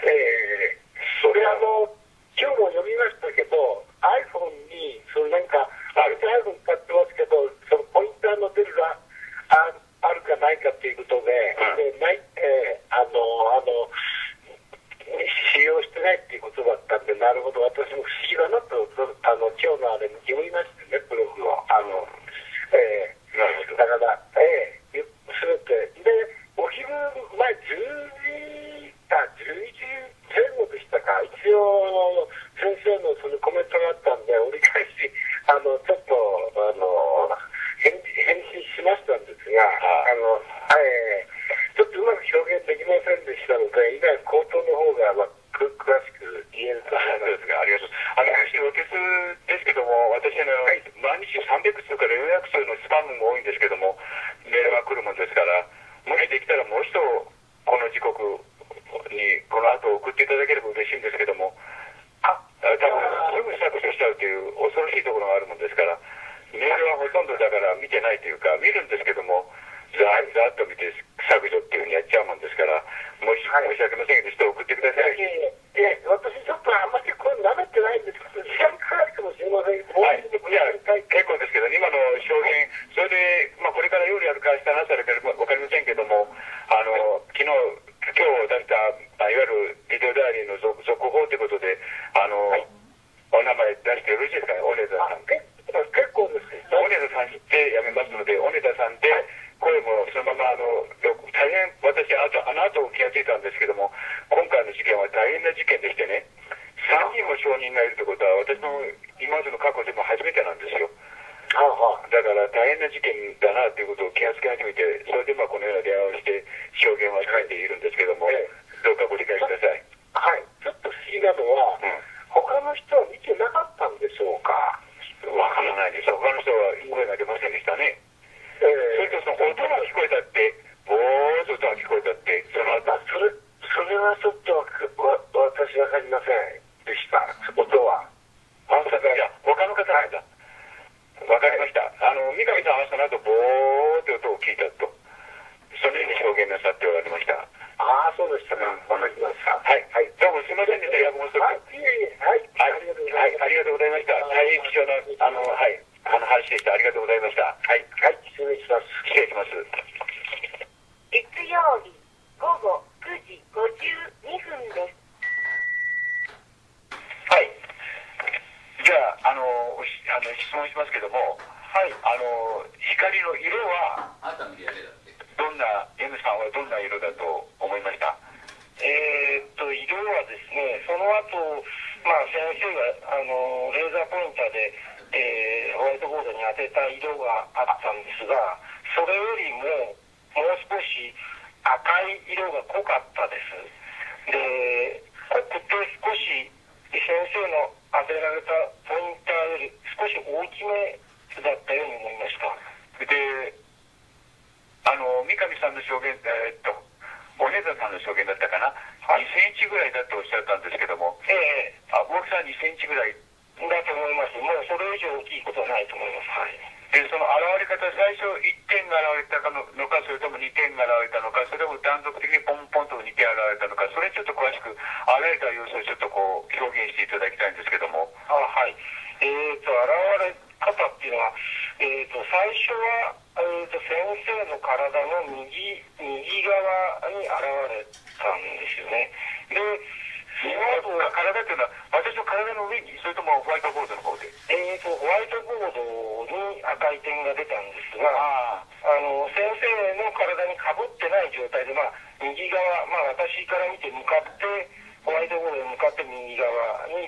えー、それあの、今日も読みましたけど、iPhone に、そのなんか、あれで iPhone 使ってますけど、そのポインターの出るが、ああるかないかっていうことで、うん、でない、えー、あの、あの、使用してないっていうことだったんで、なるほど、私も不思議だなと、あの、今日のあれに読みましてね、ブログを。あの、えー、なるほど。だから、えー、すべて。で、お昼前、じゅうじ、あ、じゅういちぜん後でしたか、一応、先生のそのコメントがあったんで、折り返し、あの、ちょっと、あの、返事、返信しましたんですが、あの、えー、ちょっとうまく表現できませんでしたので、以外、口頭の方が、まあ、詳しく言えると思います。 そうですか、ありがとうございます。あの、私、お手数ですけども、私の、はい、毎日さんびゃくつうからよんひゃくつうのスパムも多いんですけども、メールが来るもんですから、もしできたらもう一度、この時刻に、この後送っていただければ嬉しいんですけども、あ、多分、すぐ削除しちゃうという恐ろしいところがあるもんですから、メールはほとんどだから見てないというか、見るんですけども、ざーざーっと見て削除っていうふうにやっちゃうもんですから、もし、はい、申し訳ませんけど、ちょっと送ってください。 いえいえ、私ちょっとあんまりこれ慣れてないんですけど、時間かかるかもしれませんけど、 はい、いや、結構ですけど、今の証言、それで、まあ、これから夜やるか明日話されるかわかりませんけども、あの、昨日、今日出した、いわゆるビデオダイアリーの続続報ということで、あの、はい、お名前出してよろしいですかね、小根田さん。 結構です。 小根田さんってやめますので、小根田さんで、声もそのまま、あの、大変、私、あと、あの後気がついたんですけども、今回の事件は大変な事件でしてね、さんにんも証人がいるということは、私の今までの過去でも初めてなんですよ。はあはあ、だから大変な事件だなということを気がつき始めて、それでまあこのような電話をして証言は書いているんですけども、はい、どうかご理解ください。 はい、ちょっと不思議なのは、うん、他の人は見てなかったんでしょうか。 わからないです。他の人は声が出ませんでしたね。えー、それとその音が聞こえたって、ボーッと音が聞こえたって、その後、 それ、それはちょっとわ私わかりませんでした、音は。 あんたいや、他の方なんだ。わかりました。あの、三上さんはその後、ボーッと音を聞いたと。そのように証言なさっておられました。 ああ、そうでしたか。わかりました。 はい。はい。どうもすいませんでした。いや、もうそれ。 はい。いえいえ。はい。 はい。ありがとうございました。大変貴重な、あの、はい。あの話でした。ありがとうございました。はい。 はい。失礼します。 失礼します。 月曜日午後くじごじゅうにふんです。 はい。じゃあ、あの、あの質問しますけども、はい。あの、光の色は、あなたのリアルだって。どんな、M さんはどんな色だと思いました？ えー、っと、色はですね、その後、まあ、先生が、あの、レーザーポインターで、えー、ホワイトボードに当てた色があったんですが、それよりももう少し赤い色が濃かったです。で、濃くて少し先生の当てられたポインターより少し大きめだったように思いました。 で、あの、三上さんの証言、えー、っと、お姉さんの証言だったかな、はい、にセンチぐらいだとおっしゃったんですけども、 ええー、あ、大きさはにセンチぐらいだと思います。もうそれ以上大きいことはないと思います。はい。 で、その現れ方、最初いってんが現れたのか、それともにてんが現れたのか、それとも断続的にポンポンとにてん現れたのか、それちょっと詳しく、現れた様子をちょっとこう、表現していただきたいんですけども。 あ、はい。えーと、現れ方っていうのは、えーと、最初は、えーと、先生の体の右、右側に現れたんですよね。で、その後、 体っていうのは、私の体の上に、それともホワイトボードの方で。 えーと、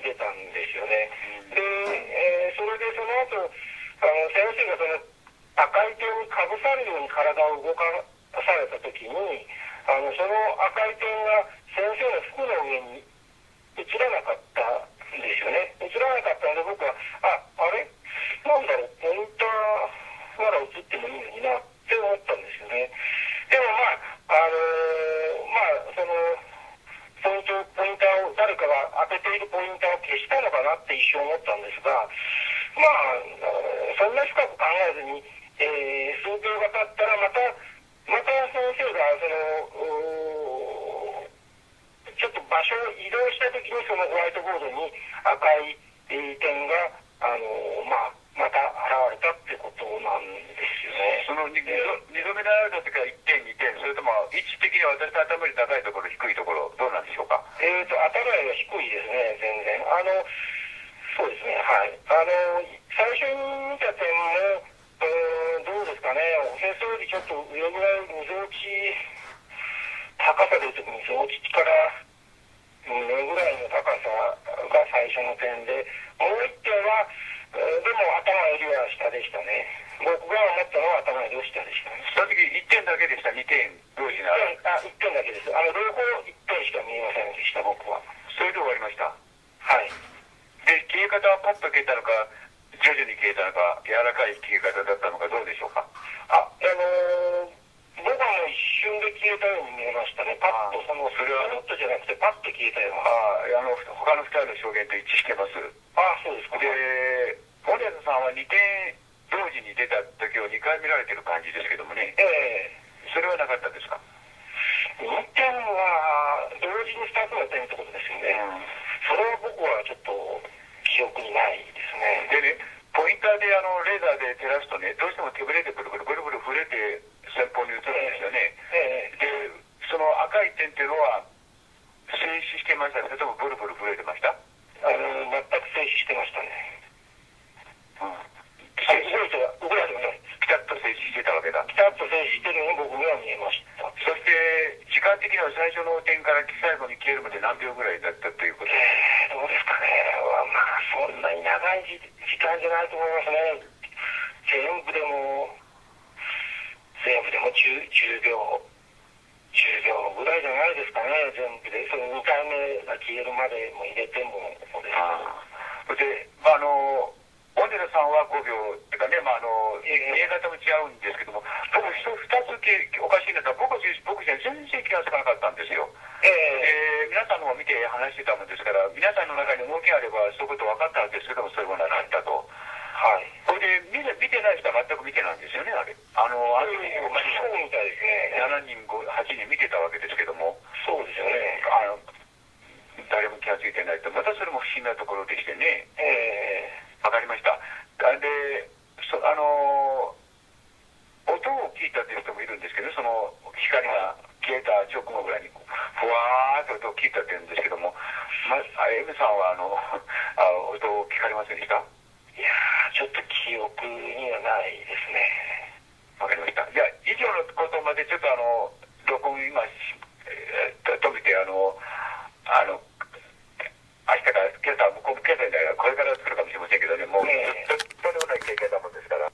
出たんですよね。で、えー、それでその後あの先生がその赤い点にかぶさるように体を動かされた時に、あのその赤い点が先生の服の上に映らなかったんですよね。映らなかったので僕はああれなんだろう、ポインターなら映ってもいいのになって思ったんですよね。でもまああのー、まあそのポイントポインターを誰かが当てているポインターを消したのかなって一瞬思ったんですが、まあそんな深く考えずに、えー、数秒が経ったらまたまた先生がそのちょっと場所を移動した時にそのホワイトボードに赤い点があのまあまた現れたってことなんですよね。 その 2, 2度目の現れた時はいってんにてん、それとも位置的には私の頭より高いところ低いところどうなんでしょうか。 えーと頭よりは低いですね。全然あのそうですね、はい。あの最初に見た点も、えー、どうですかね、先生よりちょっと上ぐらいみぞおち高さでいうとみぞおちから目ぐらいの高さが最初の点で、もう一点はでも頭よりは下でしたね。僕が思ったのは頭よりは下でしたね。 その時いってんだけでした。にてん同時にある。 あ、いってんだけです。あの両方いってんしか見えませんでした僕は。 それで終わりました。 はい。 で消え方はパッと消えたのか徐々に消えたのか柔らかい消え方だったのかどうでしょうか。 あ、あのー、僕はもう一瞬で消えたように見えましたね。パッとそのそれはノットじゃなくてパッと消えたような。 ああの他のふたりの証言と一致してます。 ああ、そうですか。 でモネズさんはにてん同時に出た時をにかい見られてる感じですけどもね、 ええー、それはなかったですか。 にてんは同時にふたつの点ってことですよね、うん、それは僕はちょっと記憶にないですね。 でね、ポインターであのレーザーで照らすとね、どうしても手ぶれでブルブルブルブル触れて先方に移るんですよね、ええー、でその赤い点っていうのは静止してましたか、それともブルブル震えてました。 あの全く静止してましたね。 うん、 動いては動いてません。 ピタッと静止してたわけだ。 ピタッと静止してるのに僕には見えました。 そして時間的には最初の点から最後に消えるまで何秒ぐらいだったということ。 えー、どうですかね。まあそんなに長い時間じゃないと思いますね。全部でも全部でも 10, 10秒じゅうびょうぐらいじゃないですかね。全部でそのにかいめが消えるまでも入れてもですね。 そしてまああのオンデルさんはごびょうっていうかね、まあ、あの見え方も違うんですけども、僕ふたつおかしいんだったら僕僕じゃ全然気がつかなかったんですよ。えー、皆さんの方を見て話してたもんですから、皆さんの中に動きがあればそういうこと分かったんですけども、そういうものはなかったと。はい。それで見て見てない人は全く見てないんですよね、あれ。あのある意味そうみたいですね。 しちにんはちにん見てたわけですけども、 そうですよね。 あの誰も気がついてないと、またそれも不思議なところでしてね。えーわかりました。で、そあの音を聞いたという人もいるんですけど、その光が消えた直後ぐらいにふわーっと音を聞いたというんですけども、まあ、エムさんはあのあ音を聞かれませんでした？ いやー、ちょっと記憶にはないですね。 わかりました。じゃあ以上のことまでちょっとあの録音今、えー、止めてあのあの明日から今朝向こう向けたんだからこれから作るかもしれませんけどね、もうずっととんでもない経験なもんですから。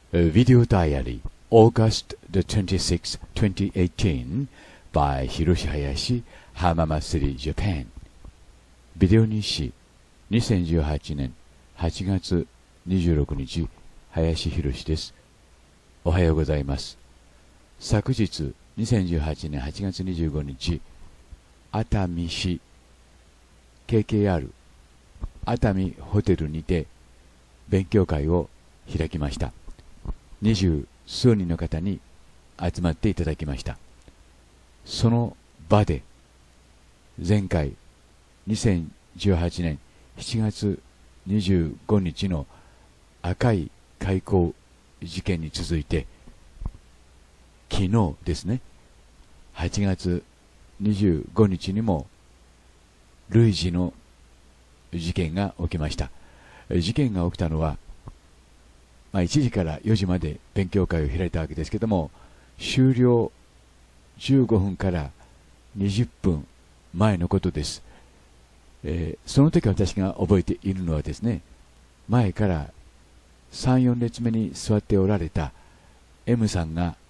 A video diary, August the twenty-sixth, twenty eighteen, by Hiroshi Hayashi, Hamamasuri, Japan. ビデオ日誌、にせんじゅうはちねんはちがつにじゅうろくにち、林博です。おはようございます。昨日、にせんじゅうはちねんはちがつにじゅうごにち、熱海市 ケーケーアール 熱海ホテルにて勉強会を開きました。二十数人の方に集まっていただきました。その場で前回にせんじゅうはちねんしちがつにじゅうごにちの赤い開港事件に続いて、昨日ですね、はちがつにじゅうごにちにも類似の事件が起きました。事件が起きたのは、まあ、いちじからよじまで勉強会を開いたわけですけども、終了じゅうごふんからにじゅっぷんまえのことです。えー、その時私が覚えているのはですね、前からさん、よんれつめに座っておられた M さんが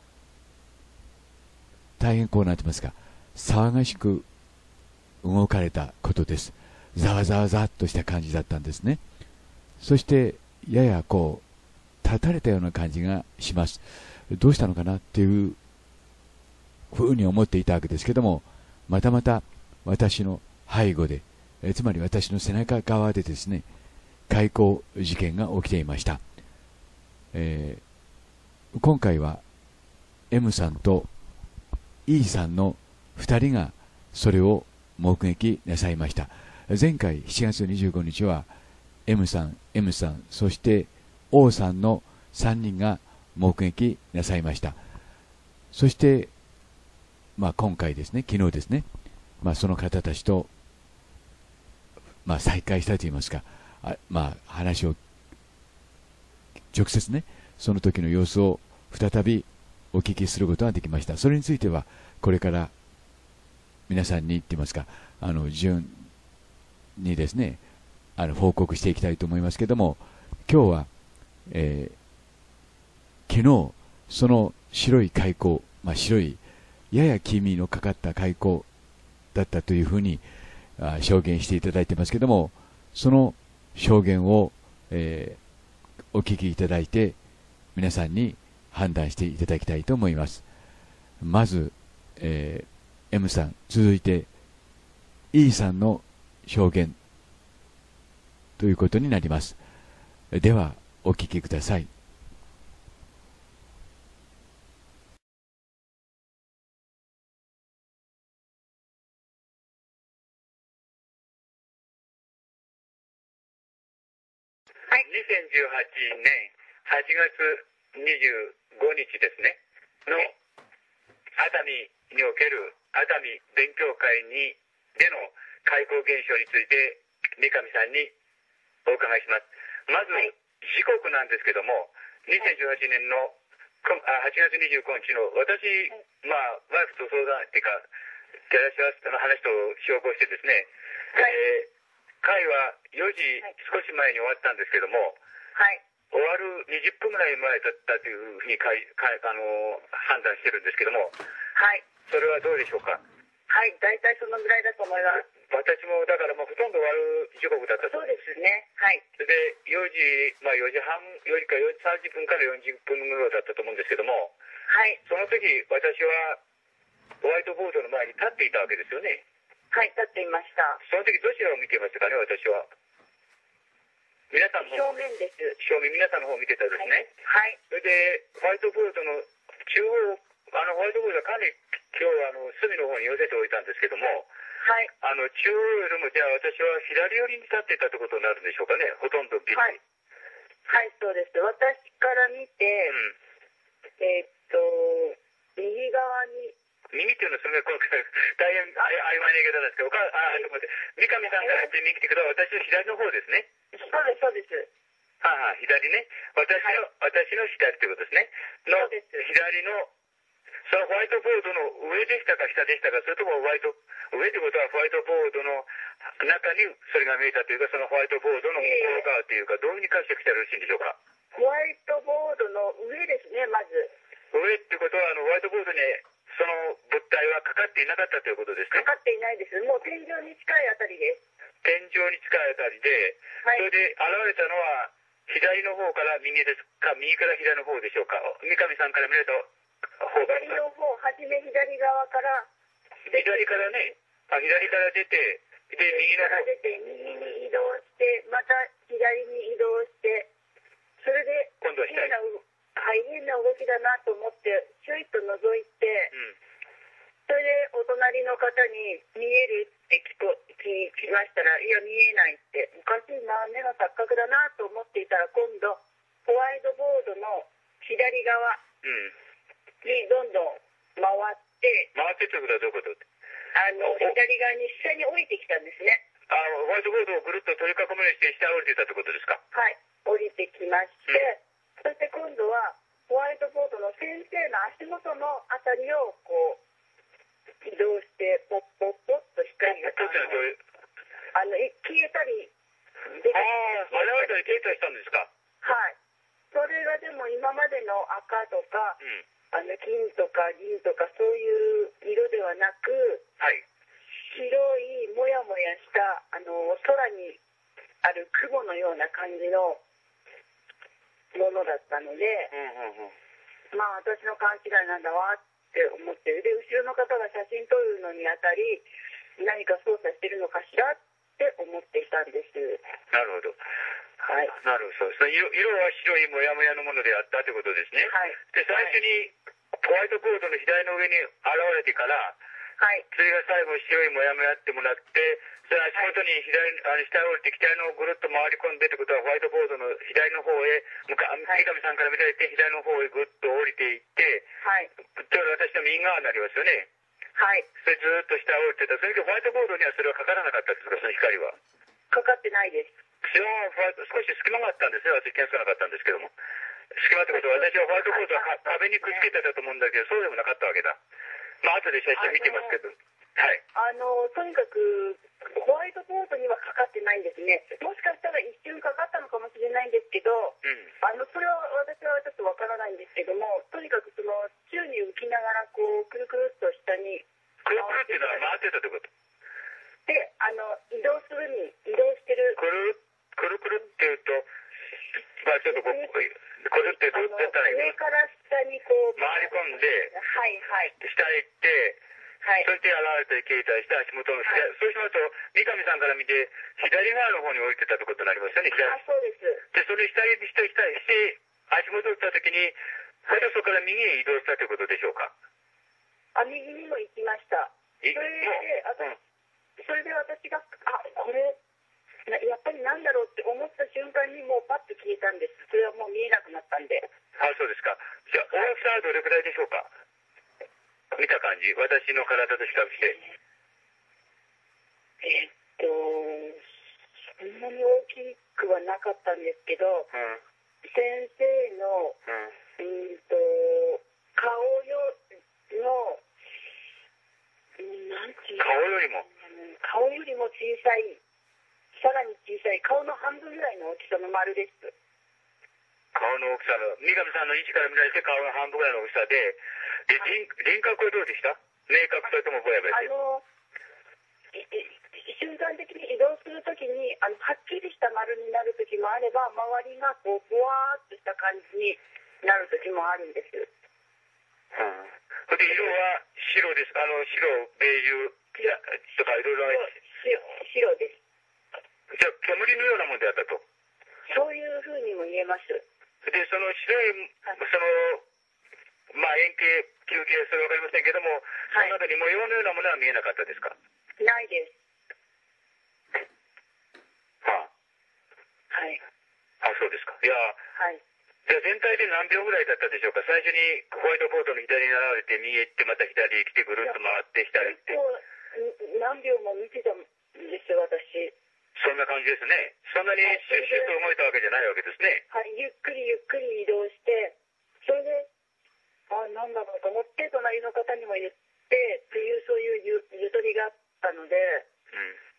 大変こうなってますか、騒がしく動かれたことです。ざわざわざわっとした感じだったんですね。そしてややこう立たれたような感じがします。どうしたのかなっていうふうに思っていたわけですけども、またまた私の背後で、えつまり私の背中側でですね、開港事件が起きていました。えー、今回は M さんと E さんのふたりがそれを目撃なさいました。前回しちがつにじゅうごにちは M さん、M さん、そして O さんのさんにんが目撃なさいました。そして、まあ、今回ですね、昨日ですね、まあ、その方たちと、まあ、再会したといいますか、あまあ、話を直接ね、その時の様子を再びお聞きすることができました。それについてはこれから皆さんにって言いますか、あの順にですね、あの報告していきたいと思いますけども、今日は、えー、昨日その白い開口、まあ、白いやや黄身のかかった開口だったというふうにあ証言していただいてますけども、その証言を、えー、お聞きいただいて皆さんに判断していただきたいと思います。まず、えー、M さん、続いて E さんの証言ということになります。ではお聞きください。 はい、にせんじゅうはちねんはちがつにじゅうごにちですねの熱海における熱海勉強会にでの開口現象について三上さんにお伺いします。まず時刻なんですけども、にせんじゅうはちねんのはちがつにじゅうごにちの私、まあ、ワイフと相談っていうか照らし合わせたの話と照合してですね、はい、えー会はよじ少し前に終わったんですけども、はい、終わるにじゅっぷんぐらい前だったというふうにかいかいあの判断してるんですけども、はい、それはどうでしょうか。はい、大体そのぐらいだと思います。私もだからもうほとんど終わる時刻だったと。そうですね。はい。それでよじ、まあよじはんよりかよじさんじゅっぷんからよんじゅっぷんぐらいだったと思うんですけども、はい、その時私はホワイトボードの前に立っていたわけですよね。はい、立っていました。その時どちらを見ていましたかね、私は。皆さんの正面です。正面、皆さんの方を見てたですね。はい。はい、それで、ホワイトボードの中央、あの、ホワイトボードはかなり今日はあの、隅の方に寄せておいたんですけども、はい。あの、中央よりも、じゃあ私は左寄りに立っていたということになるんでしょうかね、ほとんどビッチ。はい。はい、そうです。私から見て、うん、えー、っと、右側に、右っていうのはそれが今回大変曖昧な言い方ですけど、おかあちょっと待って、三上さんが右ってくる私の左の方ですね。そうです、そうです。はあ、左ね。私の、はい、私の左ということですね。の左の、そのホワイトボードの上でしたか下でしたか、それともホワイト、上ということはホワイトボードの中にそれが見えたというか、そのホワイトボードの向こう側というか、どういうふうに解釈したらよろしいんでしょうか。 ホワイトボードの上ですね、まず。 上ってことは、あの、ホワイトボードにその物体はかかっていなかったということですね。 かかっていないです。もう天井に近いあたりです。 天井に近いあたりで、 はい、 それで現れたのは、左の方から右ですか、右から左の方でしょうか。三上さんから見ると、方が左の方、はじめ左側から、 左からね、あ、左から出て、で、右の方。 出て、右に移動して、また左に移動して、それで、 今度は左。 変な、はい、変な動きだなと思って、ひょいっと覗いて、 うん、 それでお隣の方に見えるって聞こ聞きましたら、いや、見えないって、おかしいな、目が錯覚だなと思っていたら、今度、ホワイトボードの左側にどんどん回って、 うん、回ってってことはどういうこと？ あの、左側に下に降りてきたんですね。 あ、ホワイトボードをぐるっと取り囲むようにして下降りてたってことですか？ はい、降りてきまして、うん、そして今度は、ホワイトボードの先生の足元のあたりを、こう、移動して、ポッポッポッと光が、あの、消えたり、 出てきたり。ああ、現れたり消えたりしたんですか？ はい。それがでも今までの赤とか、うん、あの金とか銀とかそういう色ではなく、 はい、 白いもやもやしたあの空にある雲のような感じのものだったので、 うんうんうん、 まあ私の勘違いなんだわって思ってる。で、後ろの方が写真撮るのにあたり、何か操作してるのかしらって思っていたんです。 なるほど。はい。なるほど。その色、色は白いもやもやのものであったということですね。 はい。 で、最初にホワイトボードの左の上に現れてから、 はい。 それが最後白いもやもやってもらって、それ足元に左、はい、あの下に降りて北のをぐるっと回り込んでってことは、ホワイトボードの左の方へ、向か、三上さんから見られて左の方へぐっと降りていって、はい。ちょうど私の右側になりますよね。 はい。 それずっと下を降りてた。それでホワイトボードにはそれはかからなかったですか、その光は。 かかってないです。 少し隙間があったんですよ。私気がつかなかったんですけども。隙間ってことは、私はホワイトボードは壁にくっつけてたと思うんだけど、そうでもなかったわけだ。まあ、後で写真見てますけど。はい。 あの、とにかく、ホワイトボードにはかかってないんですね。もしかしたら一瞬かかったのかもしれないんですけど、うん、あの、それは私はちょっとわからないんですけども、とにかくその、宙に浮きながら、こう、くるくるっと下に。 くるくるっていうのは回ってたってこと？ で、あの、移動するに、移動してる。 くる、くるくるって言うと、まあちょっとこう、くるってどうやったらいいの？ 上から下にこう、 回り込んで、 はいはい。 下へ行って、はい、そして現れて消えたりして足元の左、はい、そうしますと、三上さんから見て、左側の方に降りてたってことになりますよね、左。 あ、そうです。 で、それ下に下に下にして、足元を打ったときに、またそこから右へ移動したということでしょうか。 あ、右にも行きました。それで、あと、うん、それで私が、あ、これ、やっぱりなんだろうって思った瞬間にもうパッと消えたんです。それはもう見えなくなったんで。 あ、そうですか。じゃあ、大きさはどれくらいでしょうか？見た感じ、私の体と比較して。 えっと、そんなに大きくはなかったんですけど、うん、先生の、うん、うんと、顔よの、なんていう顔よりも顔よりも小さい、さらに小さい、顔の半分ぐらいの大きさの丸です。 顔の大きさの、三上さんの位置から見られて顔の半分ぐらいの大きさで、で、輪郭はどうでした？明確それともぼやぼやして？ あの、瞬間的に移動するときに、あの、はっきりした丸になるときもあれば、周りがこう、ぼわーっとした感じになるときもあるんです。うん。 それで色は白です。あの、白、ベージュとかいろいろ。 白です。 じゃあ、煙のようなものであったと？ そういうふうにも言えます。 で、その白い、その、まあ、円形、球形、それわかりませんけども、はい、その中に模様のようなものは見えなかったですか？ ないです。 はあ。 はい。 あ、そうですか。いや、 はい。 じゃあ全体で何秒ぐらいだったでしょうか？最初にホワイトボードの左に現れて、右へ行って、また左へ来て、ぐるっと回って、左へ行って。 何秒も見てたんですよ、私。 そんな感じですね。そんなにシュッシュッと動いたわけじゃないわけですね。 はい、ゆっくりゆっくり移動して、それで、あ、なんだろうと思って、隣の方にも言って、っていう、そういうゆ、ゆとりがあったので、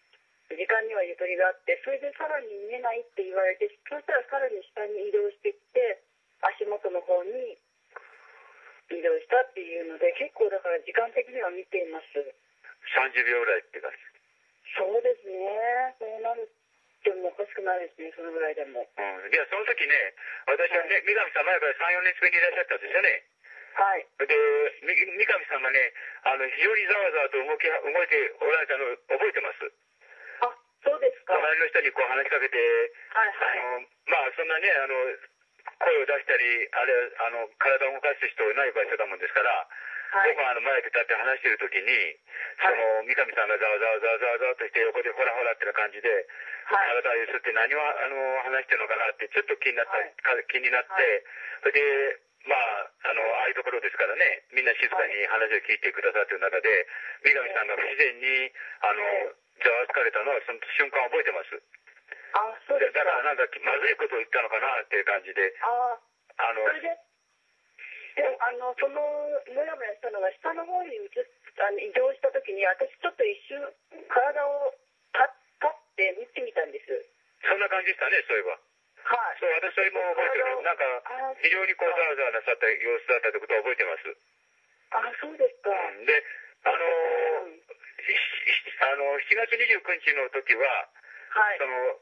時間にはゆとりがあって、それでさらに見えないって言われて、そしたらさらに下に移動してきて、足元の方に移動したっていうので、結構だから時間的には見ています。 さんじゅうびょうぐらいって感じ。 そうですね。そうなるってもおかしくないですね、そのぐらいでも。 うん。いや、その時ね、私はね、三上さん前からさん、よねんめにいらっしゃったんですよね。 はい。 で、み三上さんがね、あの、非常にざわざわと動き、動いておられたのを覚えてます。 あ、そうですか。 隣の人にこう話しかけて、 はいはい。 あの、まあ、そんなね、あの、声を出したり、あれ、あの、体を動かす人いない場所だもんですから、はい、僕があの前で立って話してる時に、その、三上さんがざわざわざわざわざわとして横でほらほらってな感じで、はい、体を揺すって何をあの話してるのかなってちょっと気になった、はい、気になって、はい、それで、まあ、あの、ああいうところですからね、みんな静かに話を聞いてくださっている中で、三上さんが不自然に、あの、ざわつかれたのはその瞬間覚えてます。 あ、そうですか。 だからなんかまずいことを言ったのかなっていう感じで、 ああの、 それでであのそのもやもやしたのが下の方に移あの移動した時に、私ちょっと一瞬体を立って見てみたんです。 そんな感じでしたね、そういえば。 はい、 そう、私それも覚えてる。なんか非常にこうざわざわなさった様子だったということを覚えてます。 あ、そうですか。 うん、で、あのーうん、あのしちがつにじゅうくにちの時は、はい、その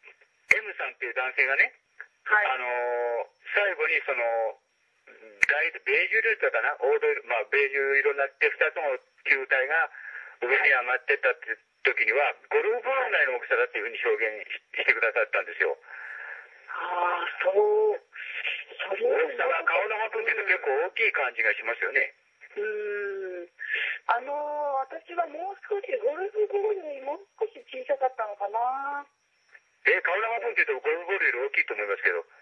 M さんっていう男性がね、はい、あの最後にその大ベージュルートかな、黄土、まあ、ベージュ色になってふたつの球体が上に上がってったって時にはゴルフボールぐらいの大きさだっていうふうに表現してくださったんですよ。 ああ、そう、それ大きさが顔の半分っていうと結構大きい感じがしますよね。 うーん、あのー、私はもう少しゴルフボールよりもう少し小さかったのかな。 え、顔の半分っていうとゴルフボールより大きいと思いますけど。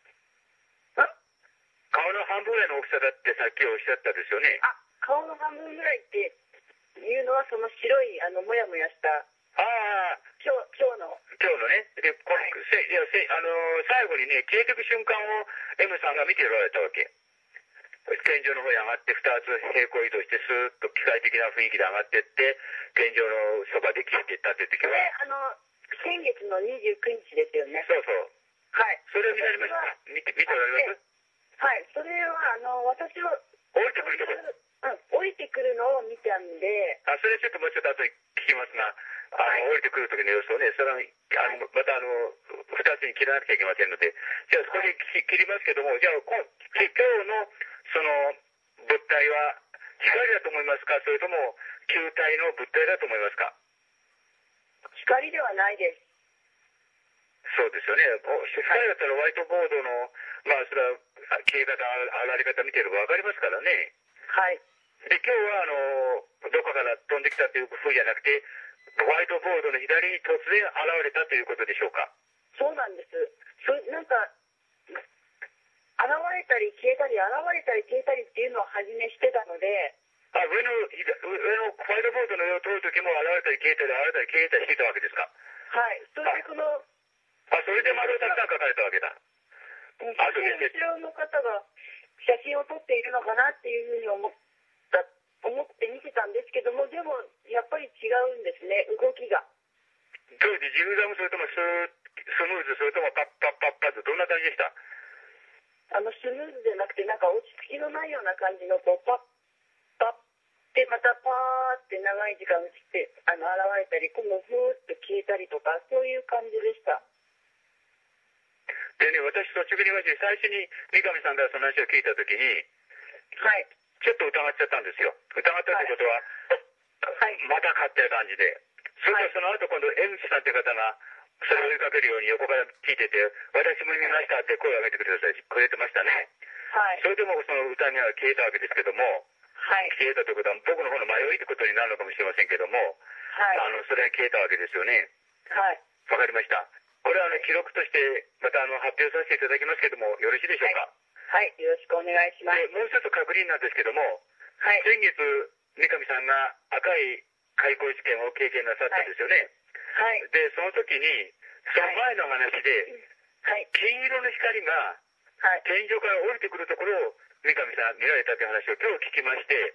顔の半分ぐらいの大きさだってさっきおっしゃったですよね。 あ、顔の半分ぐらいっていうのはその白いあのもやもやした。ああ、 今日今日の今日のね。で、こ、はい、せいやせあのー、最後にね消えていく瞬間を M さんが見ておられたわけ。天井の方に上がってふたつ平行移動してスーッと機械的な雰囲気で上がっていって天井のそばで消えていったっていう時は。 あの先月のにじゅうくにちですよね。 そうそう。 はい。 それを見られました。見て見ておられます？ はい、それはあの私は降りてくるところ、 うん、降りてくるのを見たんで、 あ、それちょっともうちょっと後に聞きますが、あの、はい、降りてくる時の様子をね、それはあのまたあのふたつに切らなくちゃいけませんので、じゃあそこで切りますけども、じゃあこ今日のその物体は光だと思いますか、それとも球体の物体だと思いますか？ 光ではないです。 そうですよね。光だったらホワイトボードの、まあそれは消え方、上がり方見てれば分かりますからね。 はい。 で、今日はあのどこから飛んできたという風じゃなくて、ホワイトボードの左に突然現れたということでしょうか？ そうなんです。そなんか現れたり消えたり、現れたり消えたりっていうのを初めしてたので。 あ、上の上のホワイトボードの上を通る時も現れたり消えたり、現れたり消えたりしてたわけですか？ はい。それでこのあ、それで丸をたくさん書かれたわけだ。 後ろの方が写真を撮っているのかなっていうふうに思った思って見てたんですけども、でもやっぱり違うんですね、動きが。 当時ジグザグそれともススムーズ、それともパッパッパッパッとどんな感じでした？ あのスムーズじゃなくて、なんか落ち着きのないような感じのこうパッパッでまたパーって長い時間映ってあの現れたり、今度ふーっと消えたりとか、そういう感じでした。 でね、私率直に言いまして、最初に三上さんからその話を聞いたときに、 はい、 ちょっと疑っちゃったんですよ。疑ったということは、はい、またかっていう感じで。それからその後今度 M さんって方がそれを追いかけるように横から聞いてて、私も見ましたって声を上げてくださいくれてましたね。はい。それでもその歌には消えたわけですけども、はい。消えたということは僕の方の迷いってことになるのかもしれませんけども、はい。あの、それは消えたわけですよね。はい。わかりました。これはあの記録としてまたあの発表させていただきますけども、よろしいでしょうか？ はい、はい、よろしくお願いします。 もう一つ確認なんですけども、はい、先月三上さんが赤い開口事件を経験なさったんですよね。はい。で、その時にその前の話で、はい、金色の光が天井から降りてくるところを三上さん見られたという話を今日聞きまして、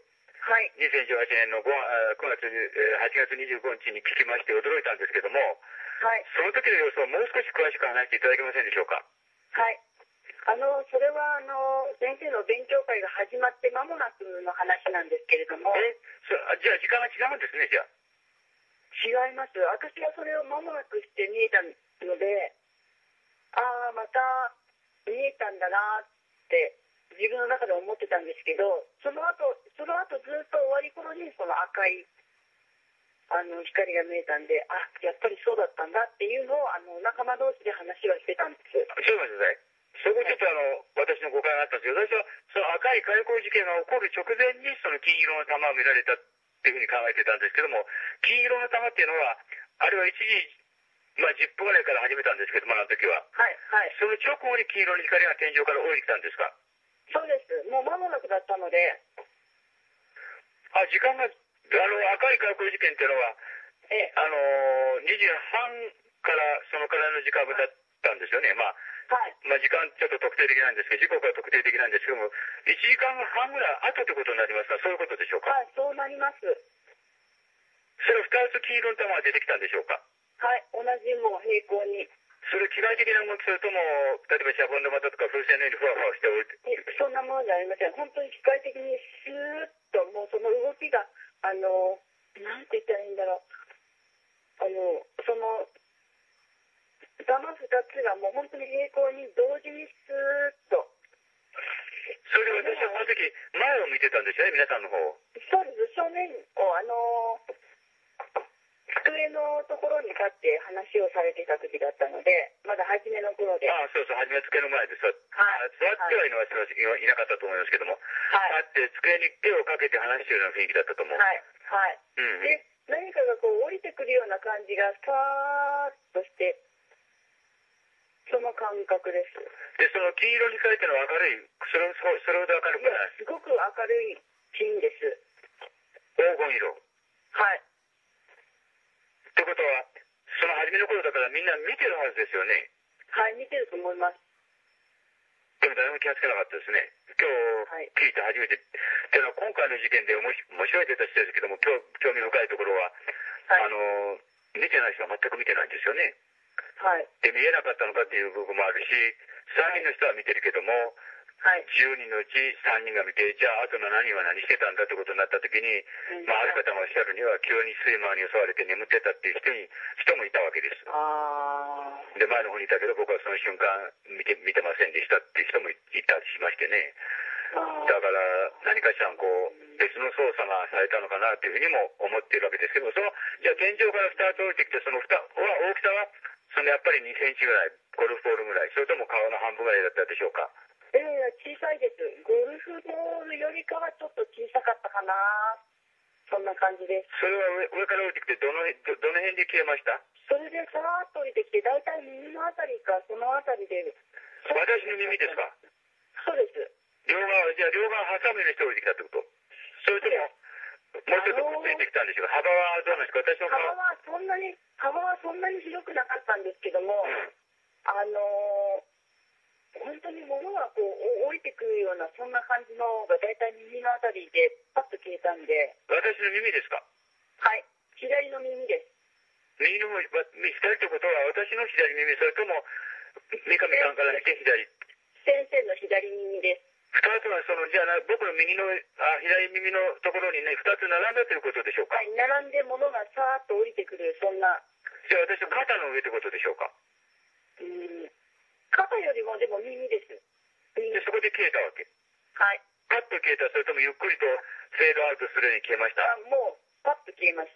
はい、 にせんじゅうはちねんのごがつ、はちがつにじゅうごにちに聞きまして驚いたんですけども、 はい、 その時の様子をもう少し詳しく話していただけませんでしょうか。 はい。あの、それは、あの、先生の勉強会が始まって間もなくの話なんですけれども。 えそあじゃあ時間が違うんですね、じゃあ。 違います。私はそれを間もなくして見えたので、ああ、また見えたんだなって自分の中で思ってたんですけど、その後、その後ずっと終わり頃にその赤い、あの、光が見えたんで、あ、やっぱりそうだったんだっていうのを、あの、仲間同士で話はしてたんです。 ちょっと待ってください。そこちょっとあの、私の誤解があったんですけど、私はその赤い開口事件が起こる直前にその金色の玉を見られたっていうふうに考えてたんですけども、金色の玉っていうのは、あれは一時、まあじゅっぷんぐらいから始めたんですけども、あの時は。 はい、はい。 その直後に金色の光が天井から降りてきたんですか？ そうです。もう間もなくだったので。 あ、時間が、あの、赤い開口事件っていうのは、え、あの、にじゅうはんからそのくらいの時間だったんですよね。まあ、 はい。 まあ時間ちょっと特定できないんですけど、時刻は特定できないんですけども、いちじかんはんぐらい後ってことになりますが、そういうことでしょうか？ はい、そうなります。 それふたつ金色の玉が出てきたんでしょうか？ はい、同じもう平行に。 それ機械的な動きするとも、例えばシャボン玉だとか風船のようにふわふわしておいて。 え、そんなものじゃありません。本当に機械的にスーッと、もうその動きが、あの、なんて言ったらいいんだろう。あの、その、玉ふたつがもう本当に平行に同時にスーッと。 それで私はこの時、前を見てたんですよね、皆さんの方を。 そうです。正面を、あの、机のところに立って話をされてた時だったので、まだ初めの頃で。 ああ、そうそう、初め机の前で座って、はい、座ってはいなかったと思いますけども、はい、立って机に手をかけて話しているような雰囲気だったと思う。 はい、はい。うん、で、何かがこう降りてくるような感じがさーっとして、その感覚です。 で、その金色に光ってのは明るい、それそれほど明るくない？ すごく明るい金です。 黄金色。 はい。 ってことは、その初めの頃だからみんな見てるはずですよね。 はい、見てると思います。 でも誰も気がつかなかったですね。今日聞いて初めて。っていうのは今回の事件で面白い出た人ですけども、今日興味深いところは、はい、あの、見てない人は全く見てないんですよね。 はい。 で、見えなかったのかっていう部分もあるし、さんにんの人は見てるけども、はい、じゅうにんのうちさんにんが見て、じゃああとの何人は何してたんだってことになった時に、うん、まあある方がおっしゃるには急に睡魔に襲われて眠ってたっていう人に人もいたわけです。 あで、前の方にいたけど僕はその瞬間見て見てませんでしたっていう人もいたりしましてね。だから何かしらこう別の操作がされたのかなっていうふうにも思っているわけですけど、そのじゃあ天井からふたつ降りてきて、そのふたは大きさはそのやっぱりにセンチぐらい、ゴルフボールぐらい、それとも顔の半分ぐらいだったでしょうか？ ええ、小さいです。ゴルフボールよりかはちょっと小さかったかな。そんな感じです。 それは上, 上から降りてきてどのど、どの辺で消えました？ それでさーっと降りてきて、大体耳のあたりか、そのあたりで。 私の耳ですか？ そうです。 両側、じゃあ両側挟むようにして降りてきたってこと？それとも、もうちょっとくっついてきたんでしょうか？幅はどうなんですか？私の幅はそんなに、幅はそんなに広くなかったんですけども、うん、あのー、本当に物がこう降りてくるようなそんな感じのが大体耳のあたりでパッと消えたんで。 私の耳ですか？ はい、左の耳です。 右の左ってことは私の左耳、それとも三上さんから見て左？ 先生の左耳です。 二つはそのじゃあ僕の右のあ左耳のところにね二つ並んだということでしょうか？ はい、並んで物がさーっと降りてくる、そんな。 じゃあ私の肩の上ってことでしょうか？ うーん、肩よりもでも耳です。 でそこで消えたわけ？ はい。 パッと消えた、それともゆっくりとフェードアウトするように消えました？ あ、もうパッと消えました。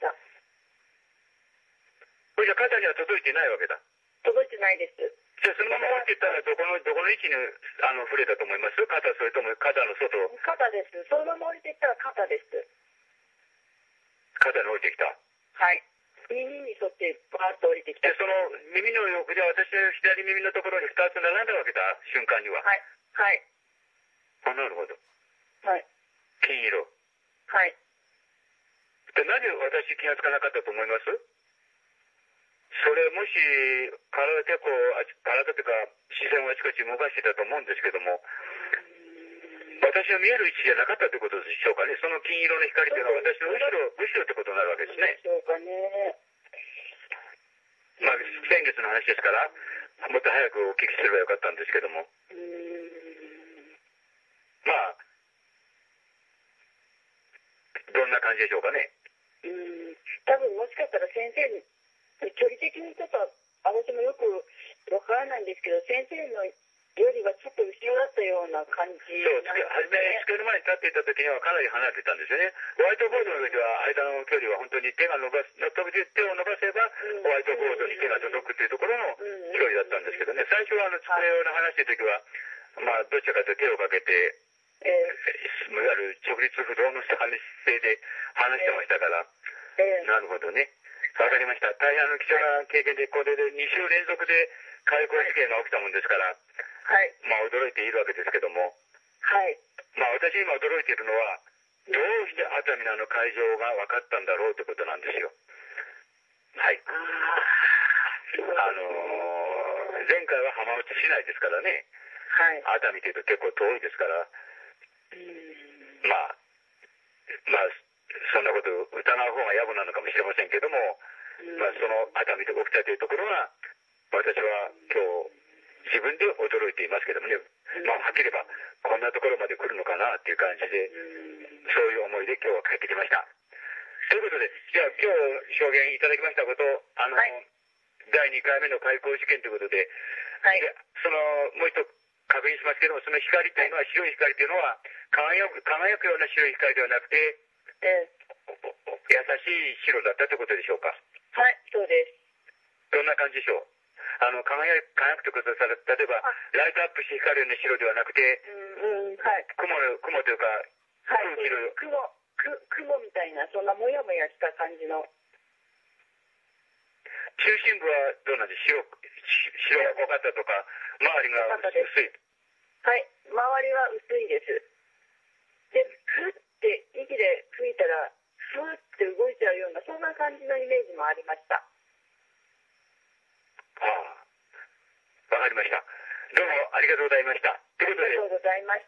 これじゃ肩には届いてないわけだ？ 届いてないです。 じゃあそのまま降りていったらどこのどこの位置にあの触れたと思います？肩、それとも肩の外？ 肩です。そのまま降りていったら肩です。 肩に降りてきた？ はい。耳に沿ってバーッと降りてきた。 でその耳の横で私の左耳のところにふたつ並んだわけだ、瞬間には。 はい。はい。 あ、なるほど。 はい。 金色。 はい。 でなぜ私気がつかなかったと思います？それもし体結構体というか視線をあちこち動かしてたと思うんですけども、私私の見える位置じゃなかったということでしょうかね。その金色の光というのは私の後ろ、後ろってことになるわけですね。 でしょうかね。 まあ、先月の話ですから、もっと早くお聞きすればよかったんですけども。 うーん。 まあ、どんな感じでしょうかね。 うーん。多分もしかしたら先生に、距離的にちょっと、私もよくわからないんですけど、先生のよりはちょっと後ろだったような感じそう、 なんですね。 初め、机の前に立っていた時にはかなり離れてたんですよね。ホワイトボードの上では間の距離は本当に手が伸ばす、飛び手を伸ばせば、ホワイトボードに手が届くっていうところの距離だったんですけどね。最初はあの机の話してる時は、まあ、どちらかというと手をかけて、 えー、 いわゆる直立不動の姿勢で話してましたから、 えー、 なるほどね。わかりました。大変あの貴重な経験で、これでに週連続で開口事件が起きたもんですから、 はい。 まあ驚いているわけですけども、 はい。 まあ私今驚いているのは、どうして熱海のあの会場が分かったんだろうということなんですよ。はい。あのー、前回は浜松市内ですからね、 はい。 熱海というと結構遠いですから、 うーん。 まあ、まあ、そんなことを疑う方が野暮なのかもしれませんけども、まあその熱海で起きたというところが、私は今日、自分で驚いていますけどもね、まあ、はっきり言えば、こんなところまで来るのかなっていう感じで、そういう思いで今日は帰ってきました。ということで、じゃあ今日証言いただきましたこと、あの、はい、だいにかいめの開口事件ということで、はい、でその、もう一度確認しますけども、その光というのは、白い光というのは、輝く、輝くような白い光ではなくて、えー、優しい白だったということでしょうか。 はい、そうです。 どんな感じでしょう。あの輝く、輝くということは、例えば、ライトアップして光るような白ではなくて、 うんうん、はい。 雲の、雲というか、 はい、雲、く雲みたいな、そんなもやもやした感じの。 中心部はどうなんでしょう。白、白が濃かったとか、周りが薄い。 はい、周りは薄いです。で、ふって息で吹いたら、ふーって動いちゃうような、そんな感じのイメージもありました。 ああ、わかりました。どうもありがとうございました。ということで、 ありがとうございました。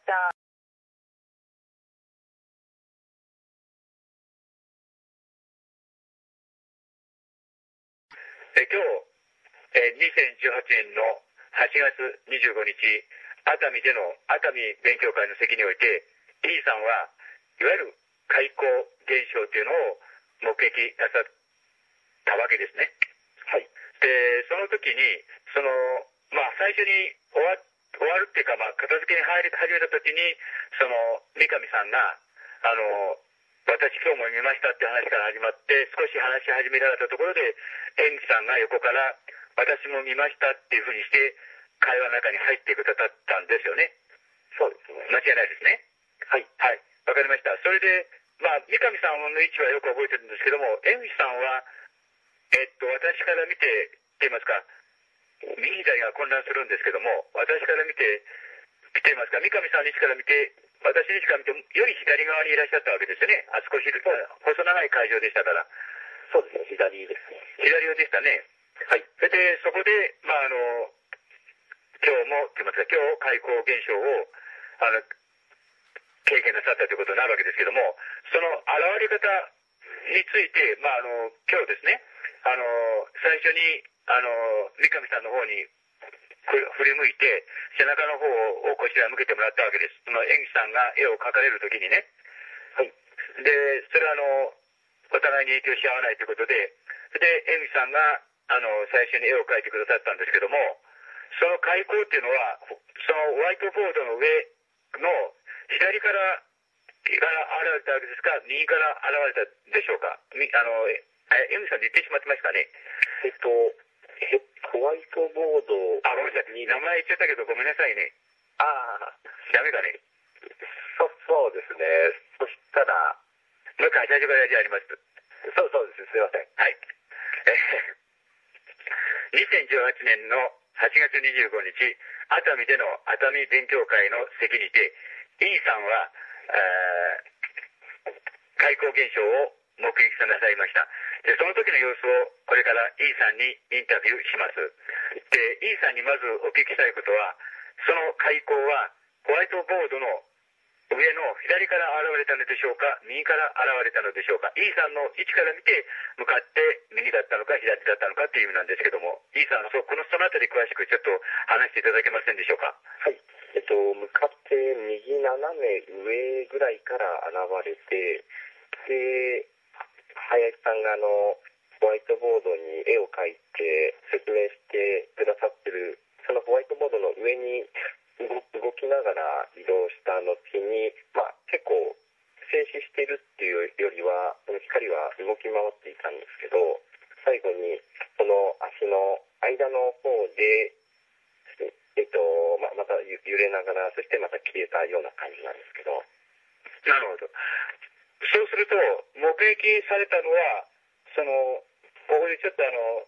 え今日、えにせんじゅうはちねんのはちがつにじゅうごにち、熱海での熱海勉強会の席において、E さんはいわゆる開口現象というのを目撃なさったわけですね。はい。で、その時に、その、まあ、最初に終わ、終わるっていうか、まあ、片付けに入り始めた時に、その、三上さんが、あの、私今日も見ましたって話から始まって、少し話し始められたところで、園児さんが横から、私も見ましたっていうふうにして、会話の中に入ってくださったんですよね。そうですね。間違いないですね。はい。はい。わかりました。それで、まあ、三上さんの位置はよく覚えてるんですけども、園児さんは、えっと、私から見て、って言いますか、右左が混乱するんですけども、私から見て、見ていますか、三上さんの位置から見て、私の位置から見て、より左側にいらっしゃったわけですよね。あそこ、細長い会場でしたから。そうですね、左ですね。左側でしたね。はい。それで、そこで、まあ、あの、今日も、って言いますか、今日、開口現象を、あの、経験なさったということになるわけですけども、その現れ方について、まあ、あの、今日ですね、あの、最初に、あの、三上さんの方に振り向いて、背中の方をこちら向けてもらったわけです。その園児さんが絵を描かれるときにね。はい。で、それはあの、お互いに影響し合わないということで、で、園児さんが、あの、最初に絵を描いてくださったんですけども、その開口っていうのは、そのホワイトボードの上の左から現れたわけですか、右から現れたでしょうか。あの、エミさんで言ってしまってますかね。えっと、えホワイトボード。あ、ごめんなさい。名前言っちゃったけどごめんなさいね。ああ、ダメかね。そ、そうですね。そしたら、もう一回最初からじゃあります。そうそうです。すいません。はい。にせんじゅうはちねんのはちがつにじゅうごにち、熱海での熱海勉強会の席にて、E さんは、開口現象を目撃さなさいました。で、その時の様子をこれから E さんにインタビューします。で、E さんにまずお聞きしたいことは、その開口はホワイトボードの上の左から現れたのでしょうか、右から現れたのでしょうか。 E さんの位置から見て向かって右だったのか左だったのかっていう意味なんですけども、 E さん、そこのそのあたり詳しくちょっと話していただけませんでしょうか。 はい、えっと、向かって右斜め上ぐらいから現れて、で、林さんがあのホワイトボードに絵を描いて説明してくださってる、そのホワイトボードの上に動きながら移動した後に、まあ、結構静止しているっていうよりは、その光は動き回っていたんですけど、最後にその足の間の方で、えっとまあ、また揺れながら、そしてまた消えたような感じなんですけど。 なるほど。そうすると目撃されたのは、そのここでちょっとあの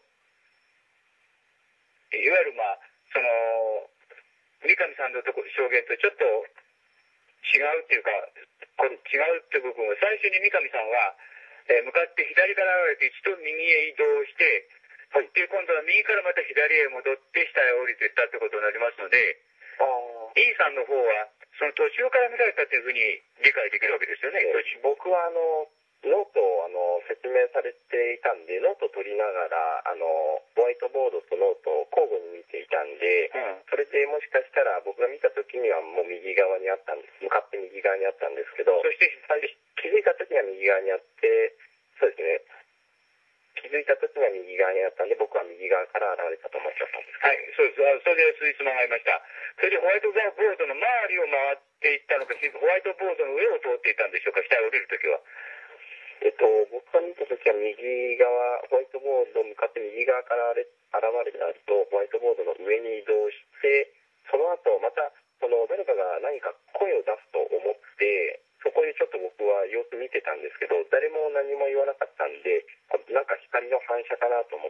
いわゆるまあその三上さんのとこ証言とちょっと違うっていうか、これ違うって部分を最初に三上さんは、えー、向かって左から現れて一度右へ移動して、はい、で今度は右からまた左へ戻って下へ降りていったってことになりますので、あ E さんの方はその途中から見られたというふうに理解できるわけですよね。 僕はあのノートをあの説明されていたんで、ノートを取りながらあのホワイトボードとノートを交互に見ていたんで、うん、それでもしかしたら僕が見た時にはもう右側にあったんです。向かって右側にあったんですけど、 そして気づいた時には右側にあって、そうですね、気づいた時には右側にあったんで、僕は右側から現れたと思っちゃったんです。 はい、そうです。それでついつまがりました。それでホワイトボードの周りを回っていったのか、ホワイトボードの上を通っていたんでしょうか、下へ降りる時は。 えっと、僕が見たときは右側、ホワイトボード向かって右側から現れた後、ホワイトボードの上に移動して、その後またその誰かが何か声を出すと思って、そこでちょっと僕は様子見てたんですけど、誰も何も言わなかったんで、なんか光の反射かなと思って、